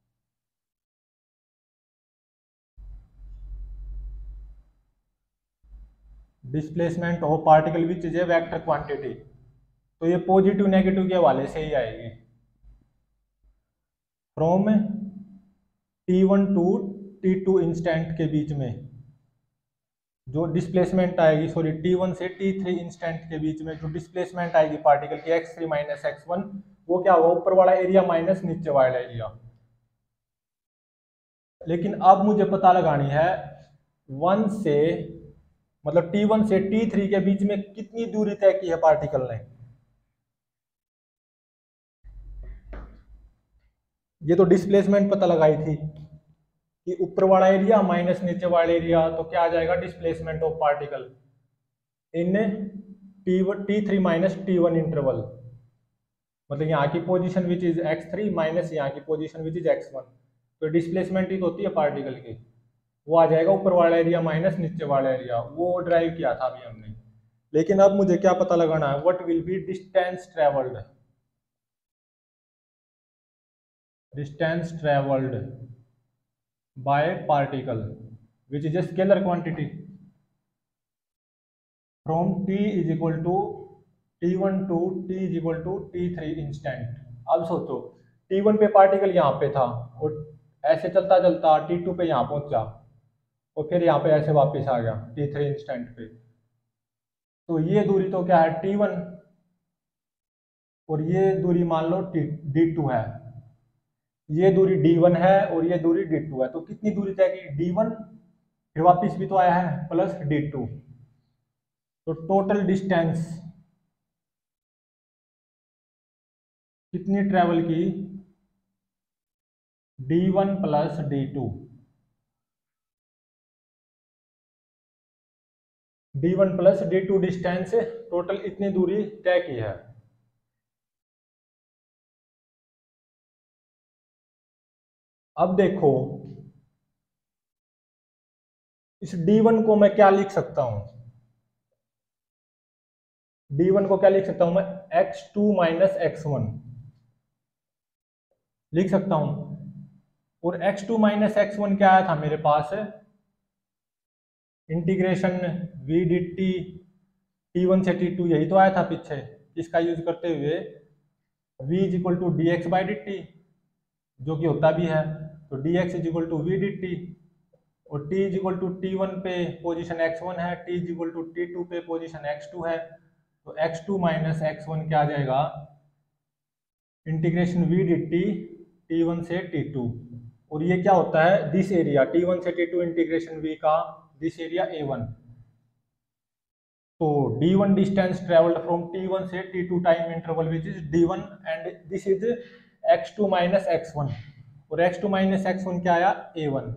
displacement of particle which is a vector quantity, तो ये पॉजिटिव नेगेटिव के हवाले से ही आएगी, from T one to T two instant के बीच में जो डिस्प्लेसमेंट आएगी, सॉरी टी वन से टी थ्री इंस्टेंट के बीच में जो डिस्प्लेसमेंट आएगी पार्टिकल की X three minus X one, वो क्या होगा ऊपर वाला एरिया माइनस नीचे वाला एरिया। लेकिन अब मुझे पता लगानी है वन से, मतलब टी वन से टी थ्री के बीच में कितनी दूरी तय की है पार्टिकल ने। ये तो डिस्प्लेसमेंट पता लगाई थी कि ऊपर वाला एरिया माइनस नीचे वाला एरिया, तो क्या आ जाएगा displacement of particle in T one T three minus T one interval, मतलब यहाँ की position which is X three minus यहाँ की position which is X one, तो डिस्प्लेसमेंट ही तो होती है पार्टिकल की, वो आ जाएगा ऊपर वाला एरिया माइनस नीचे वाला एरिया, वो ड्राइव किया था अभी हमने। लेकिन अब मुझे क्या पता लगाना है, what will be distance travelled, distance travelled by particle which is a scalar quantity from t is equal to T one to t is equal to T three instant. अब सोचो टी वन पे पार्टिकल यहाँ पे था और ऐसे चलता चलता टी टू पे यहाँ पहुंचा और फिर यहाँ पे ऐसे वापस आ गया टी थ्री इंस्टेंट पे, तो ये दूरी तो क्या है टी वन, और ये दूरी मान लो टी डी टू है, ये दूरी डी वन है और ये दूरी डी टू है। तो कितनी दूरी तय की, डी वन, फिर वापिस भी तो आया है, प्लस डी टू। तो टोटल डिस्टेंस कितनी ट्रेवल की, D one plus D two, D one plus D two distance total इतनी दूरी तय की है। अब देखो इस डी वन को मैं क्या लिख सकता हूं, डी वन को क्या लिख सकता हूं मैं, X two minus X one लिख सकता हूं। और X two minus X one क्या आया था मेरे पास, integration V D T, T one से टी टू, यही तो आया था पीछे। इसका यूज करते हुए v is equal to D x by D T, जो कि होता भी है। तो D X is equal to V D T, और t is equal to T one पे पोजिशन एक्स वन है, t is equal to T two पे पोजिशन एक्स टू है। तो X two minus X one क्या आ जाएगा, integration V D T T one से टी टू, और ये क्या होता है, दिस एरिया टी वन से टी टू इंटीग्रेशन v का दिस एरिया ए वन। तो D one distance travelled from T one से T two time interval which is D one, and this is X two minus X one, और X two minus X one क्या आया, ए वन।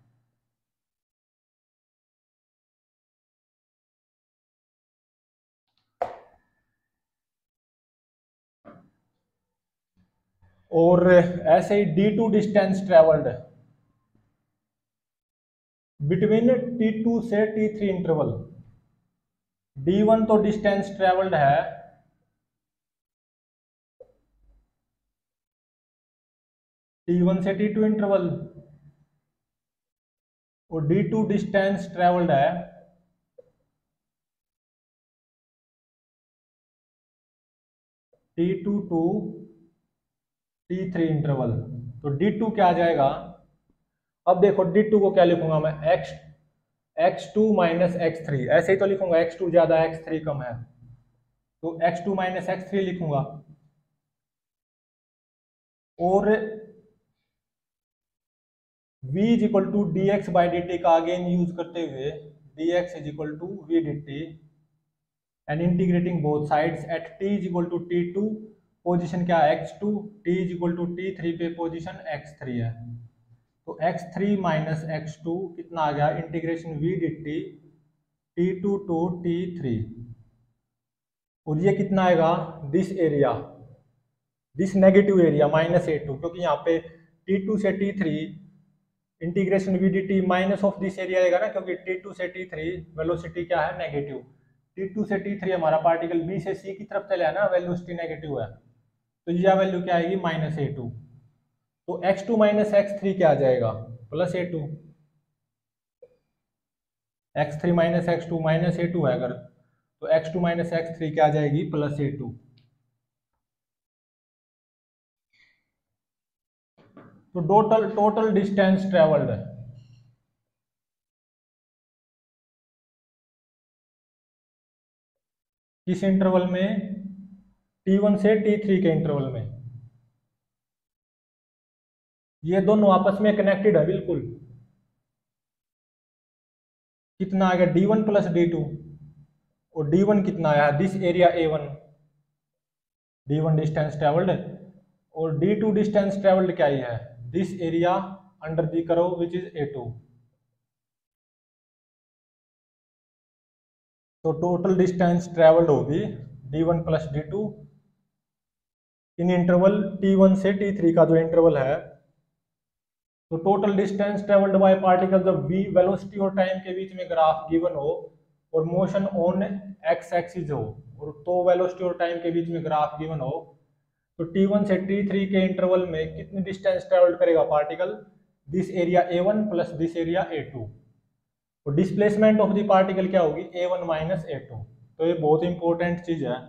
और ऐसे ही D two distance travelled between T two से T three interval, D one तो डिस्टेंस ट्रेवल्ड है टी वन से टी टू इंटरवल, और डी टू डिस्टेंस ट्रेवल्ड है T two to T three interval. तो डी टू क्या आ जाएगा, अब देखो डी टू को क्या लिखूंगा मैं, X X two minus X three, ऐसे ही तो लिखूंगा, एक्स टू ज्यादा एक्स थ्री कम है, तो X two minus X three लिखूंगा। और v is equal to D x by D T का अगेन यूज करते हुए, D X is equal to V D T and integrating both sides at t is equal to T two, position क्या है x two, t is equal to T three पे पोजिशन एक्स थ्री है। तो X three minus X two कितना आ गया, integration V D T T two to T three, और ये कितना आएगा, this area, this negative area minus A two, क्योंकि यहाँ पे टी टू से T three integration V D T minus of this area आएगा ना, क्योंकि टी टू से टी थ्री वेलोसिटी क्या है, नेगेटिव। टी टू से टी थ्री हमारा पार्टिकल बी से सी की तरफ चला है ना, वेलोसिटी नेगेटिव है, तो यह वैल्यू क्या आएगी, माइनस ए टू। तो X two minus X three क्या आ जाएगा, plus A two, X three minus X two minus A two है अगर, तो X two minus X three क्या आ जाएगी, प्लस ए टू। तो टोटल टोटल डिस्टेंस ट्रेवल्ड है किस इंटरवल में, टी वन से टी थ्री के इंटरवल में, ये दोनों आपस में कनेक्टेड है बिल्कुल। कितना आ गया, D one plus D two, और डी वन कितना आया, this area A one, D one distance travelled, और डी टू डिस्टेंस ट्रेवल्ड क्या ही है, this area under the curve which is A two. तो टोटल डिस्टेंस ट्रेवल्ड होगी D one plus D two in interval T one से टी थ्री का जो इंटरवल है। तो total distance travelled by particle जब v वेलोसिटी और टाइम के बीच में ग्राफ गिवन हो और मोशन ऑन एक्स एक्सिस हो, और तो वेलोसिटी और टाइम के बीच में ग्राफ गिवन हो, तो टी वन से टी थ्री के इंटरवल में कितनी डिस्टेंस ट्रेवल करेगा particle, this area A one plus this area A two. तो डिस्प्लेसमेंट ऑफ द पार्टिकल क्या होगी, A one minus A two. तो ये बहुत इंपॉर्टेंट चीज है।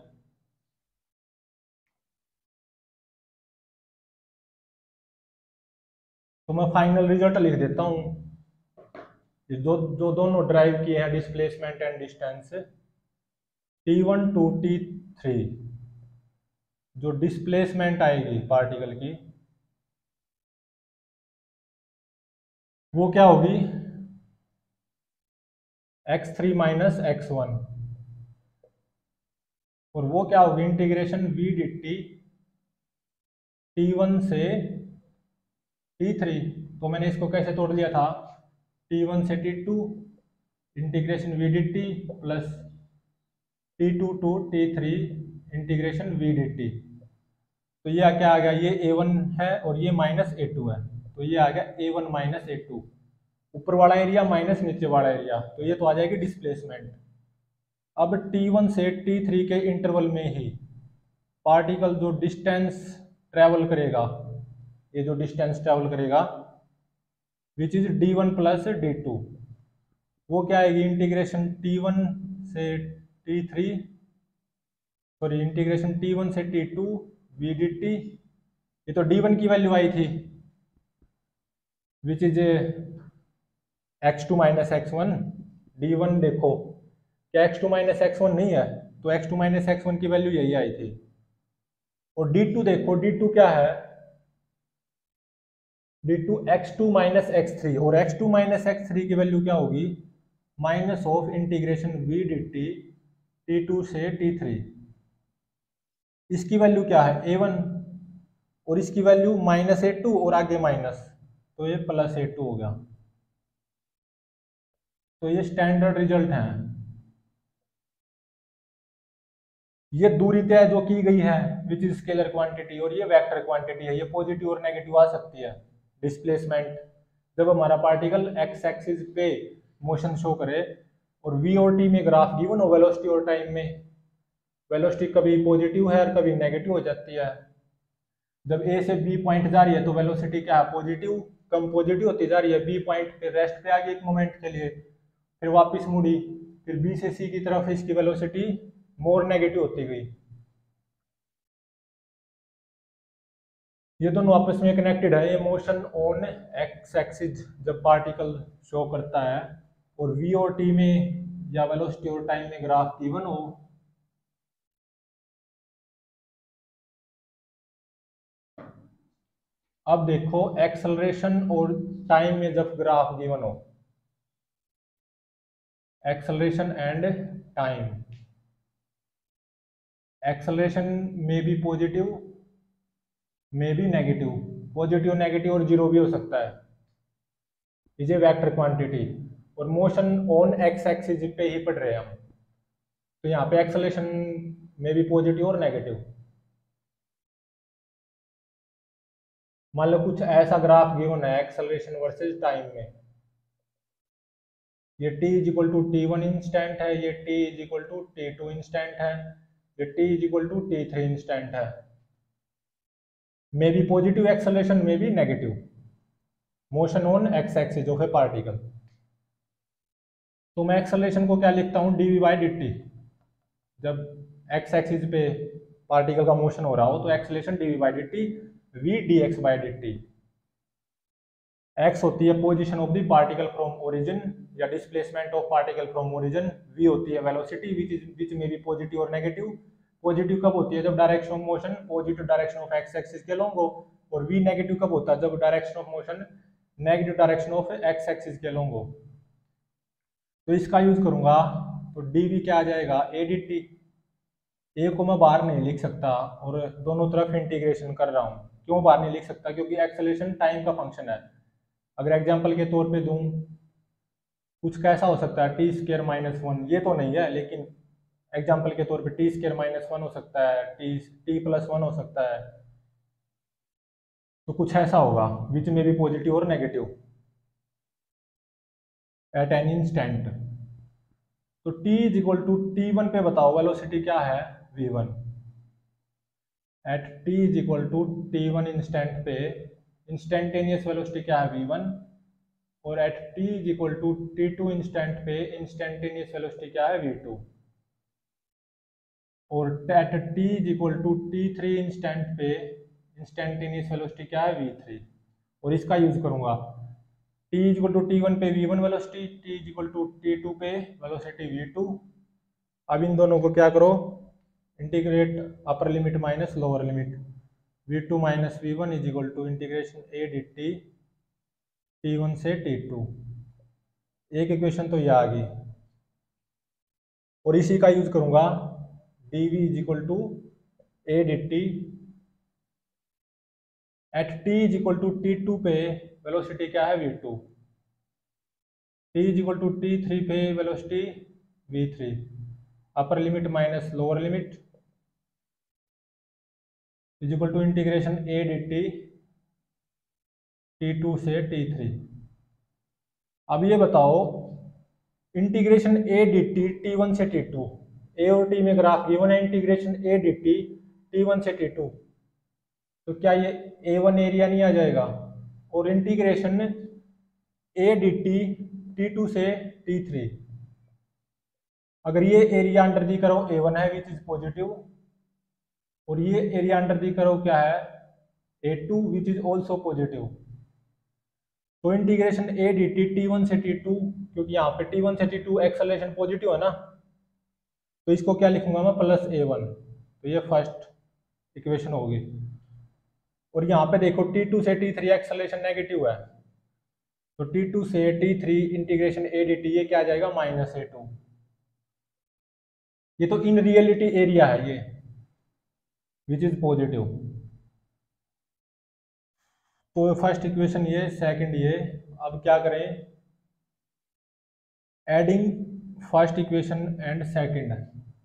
तो मैं फाइनल रिजल्ट लिख देता हूं, जो जो दोनों ड्राइव किए हैं displacement and distance. T one to T three जो डिस्प्लेसमेंट आएगी पार्टिकल की वो क्या होगी, X three minus X one, और वो क्या होगी integration V D T T one से टी थ्री। तो मैंने इसको कैसे तोड़ लिया था, टी वन से T two integration V D T plus T two to T three integration V D T. तो ये क्या आ गया, ये ए वन है और ये माइनस ए टू है, तो ये आ गया A one minus A two, ऊपर वाला एरिया माइनस नीचे वाला एरिया, तो ये तो आ जाएगी डिस्प्लेसमेंट। अब टी वन से टी थ्री के इंटरवल में ही पार्टिकल जो डिस्टेंस ट्रेवल करेगा, ये जो डिस्टेंस ट्रेवल करेगा which is D one plus D two, वो क्या आएगी इंटीग्रेशन टी वन से T three sorry integration T one से T two V D T. ये तो डी वन की वैल्यू आई थी which is X two minus X one, D one देखो क्या X two minus X one नहीं है, तो X two minus X one की वैल्यू यही आई थी। और डी टू देखो, डी टू क्या है, D two X two minus X three, और X two minus X three की वैल्यू क्या होगी, minus of integration V D T T two से टी थ्री। इसकी वैल्यू क्या है ए वन, और इसकी वैल्यू माइनस ए टू और आगे माइनस, तो ये प्लस ए टू हो गया। तो ये स्टैंडर्ड रिजल्ट है। ये दूरी तय जो की गई है विच इज स्केलर क्वांटिटी, और ये वेक्टर क्वांटिटी है, ये पॉजिटिव और नेगेटिव आ सकती है। डिस्प्लेसमेंट जब हमारा पार्टिकल एक्स एक्सिस पे मोशन शो करे और वी और टी में ग्राफ गिवन हो वेलोसिटी और टाइम में, वेलोसिटी कभी पॉजिटिव है और कभी नेगेटिव हो जाती है। जब ए से बी पॉइंट जा रही है तो वेलोसिटी क्या है, पॉजिटिव, कम पॉजिटिव होती जा रही है, बी पॉइंट पे रेस्ट पे आ गई एक मोमेंट के लिए, फिर वापस मुड़ी, फिर बी से सी की तरफ इसकी वेलोसिटी मोर नेगेटिव होती गई। ये दोनों आपस में कनेक्टेड है। ये मोशन ऑन एक्स एक्सिस जब पार्टिकल शो करता है और वी और टी में या वेलोसिटी और टाइम में ग्राफ गिवन हो, अब देखो एक्सेलरेशन और टाइम में जब ग्राफ गिवन हो, एक्सेलरेशन एंड टाइम, एक्सेलरेशन में भी पॉजिटिव में भी नेगेटिव, पॉजिटिव नेगेटिव और जीरो भी हो सकता है, इज ए वेक्टर क्वांटिटी, और मोशन ऑन एक्स एक्सिस पे ही पढ़ रहे हैं हम, तो यहाँ पे एक्सेलरेशन में भी पॉजिटिव और नेगेटिव। मान लो कुछ ऐसा ग्राफ गिवन है एक्सेलरेशन वर्सेस टाइम में, ये t is equal to T one instant है, ये t is equal to T two instant है, ये t is equal to T three instant है, मे बी पॉजिटिव एक्सेलरेशन में भी negative, motion on x axis of a particle. तो मैं एक्सेलरेशन को क्या लिखता हूँ, D we by D T, जब एक्स एक्सिस पे पार्टिकल का मोशन हो रहा हो तो acceleration D we by D T V D x by D T. X होती है position of the particle from origin या displacement of particle from origin, V होती है वेलोसिटी विच इज विच में भी पॉजिटिव और नेगेटिव। पॉजिटिव कब होती है, जब direction of motion positive direction of x axis के लॉन्ग हो, और वी नेगेटिव कब होता है, जब direction of motion negative direction of x axis के लॉन्ग हो। तो इसका यूज करूंगा तो डी वी क्या आ जाएगा, ए डी टी, ए को मैं बाहर नहीं लिख सकता और दोनों तरफ इंटीग्रेशन कर रहा हूँ। क्यों बाहर नहीं लिख सकता, क्योंकि एक्सेलरेशन टाइम का फंक्शन है। अगर एग्जाम्पल के तौर पे दूं, कुछ कैसा हो सकता है टी स्केयर माइनस वन, ये तो नहीं है, लेकिन एग्जाम्पल के तौर पे टी स्केयर माइनस वन हो सकता है, टी टी प्लस वन हो सकता है, तो कुछ ऐसा होगा विच में भी पॉजिटिव और नेगेटिव एट एन इंस्टेंट। तो t is equal to T one पे बताओ वेलोसिटी क्या है, V one, at t is equal to T one instant पे इंस्टेंटेनियस वेलोसिटी क्या है, वी वन, और at t is equal to T two instant पे इंस्टेंटेनियस वेलोसिटी क्या है, वी टू, और at t is equal to T three instant पे इंस्टेंटेनियस वेलोसिटी क्या है, वी थ्री। और इसका यूज करूंगा t is equal to T one पे V one velocity, t is equal to T two पे वेलोसिटी वी टू, अब इन दोनों को क्या करो, integrate upper limit minus lower limit, V two minus V one is equal to integration A D T T one से टी टू। एक इक्वेशन तो ये आ गई, और इसी का यूज करूंगा D V is equal to A D T at T is equal to T two पे वेलोसिटी क्या है V two, T is equal to T three पे velocity V three, upper limit minus lower limit is equal to integration A D T T two से टी थ्री। अब ये बताओ integration A D T T one से टी टू, ए और टी में ग्राफ गिवन है, integration A D T T one से टी टू, तो क्या ये ए वन एरिया नहीं आ जाएगा, और integration A D T T two से टी थ्री, अगर ये एरिया अंडर दी करो ए वन है विच इज पॉजिटिव, और ये एरिया अंडर दी करो क्या है A two which is also positive, तो integration A D T T one से टी टू, क्योंकि यहाँ पे टी वन से टी टू एक्सेलरेशन पॉजिटिव है ना, तो इसको क्या लिखूंगा मैं प्लस ए वन, तो ये फर्स्ट इक्वेशन होगी। और यहाँ पे देखो टी टू से टी थ्री एक्सेलरेशन नेगेटिव है, तो टी टू से T three integration A D T ये क्या आ जाएगा माइनस ए टू, ये तो इन रियलिटी एरिया है ये विच इज पॉजिटिव। तो फर्स्ट इक्वेशन ये, सेकंड ये। अब क्या करें, adding first equation and second,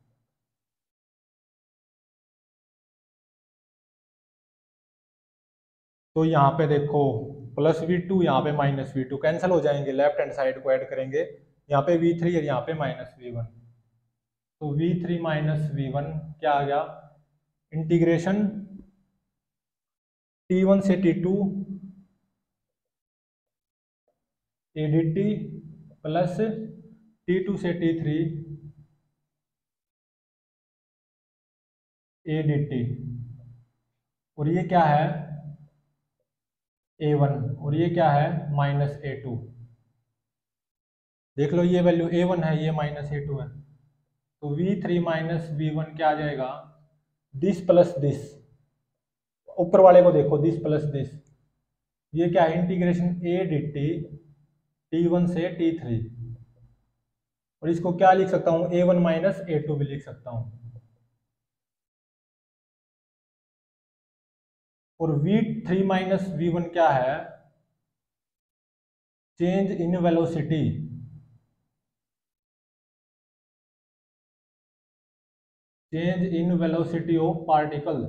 तो यहाँ पे देखो प्लस वी टू, यहाँ पे माइनस वी टू कैंसिल हो जाएंगे, लेफ्ट हैंड साइड को ऐड करेंगे, यहाँ पे वी थ्री और यहाँ पे माइनस वी वन, तो V three minus V one क्या आ गया, इंटीग्रेशन टी वन से T two A D T plus T two से T three A D T, और ये क्या है ए वन, और ये क्या है माइनस ए टू। देख लो ये वैल्यू ए वन है, ये माइनस ए टू है, तो V three minus V one क्या आ जाएगा, दिस प्लस दिस, ऊपर वाले को देखो दिस प्लस दिस, ये क्या है integration A D T T one से टी थ्री, और इसको क्या लिख सकता हूं A one minus A two भी लिख सकता हूं, और V three minus V one क्या है, change in velocity, change in velocity of particle,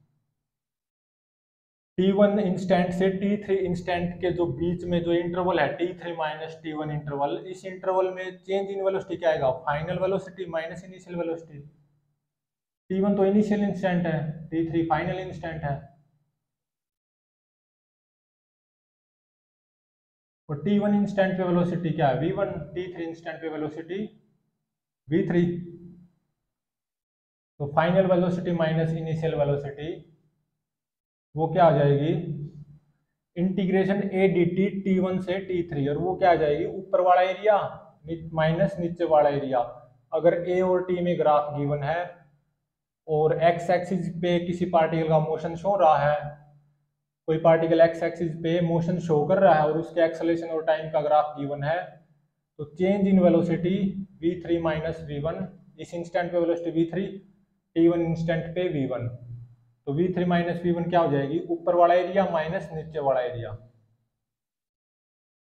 T one instant से टी थ्री इंस्टेंट के जो बीच में जो इंटरवल है T three minus T one interval, इस इंटरवल में चेंज इन वेलोसिटी क्या आएगा, final velocity minus initial velocity, T one तो इनिशियल इंस्टेंट है, टी थ्री फाइनल इंस्टेंट है, और टी वन इंस्टेंट पे वेलोसिटी क्या है V one, T three instant पे वेलोसिटी वी थ्री, तो final velocity minus initial velocity वो क्या आ जाएगी, integration A D T T one से टी थ्री, और वो क्या आ जाएगी ऊपर वाला एरिया माइनस नीचे वाला एरिया। अगर ए और टी में ग्राफ गिवन है और एक्स एक्सिस पे किसी पार्टिकल का मोशन शो रहा है, कोई पार्टिकल एक्स एक्सिस पे मोशन शो कर रहा है और उसके एक्सेलरेशन और टाइम का ग्राफ गिवन है, तो change in velocity V three minus V one, इस इंस्टेंट पे velocity V three, T one instant पे वी वन, तो V three minus V one क्या हो जाएगी ऊपर वाला एरिया माइनस नीचे वाला एरिया।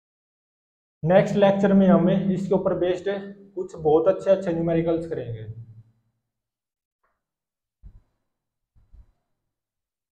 नेक्स्ट लेक्चर में हमें इसके ऊपर बेस्ड कुछ बहुत अच्छे अच्छे न्यूमेरिकल्स करेंगे।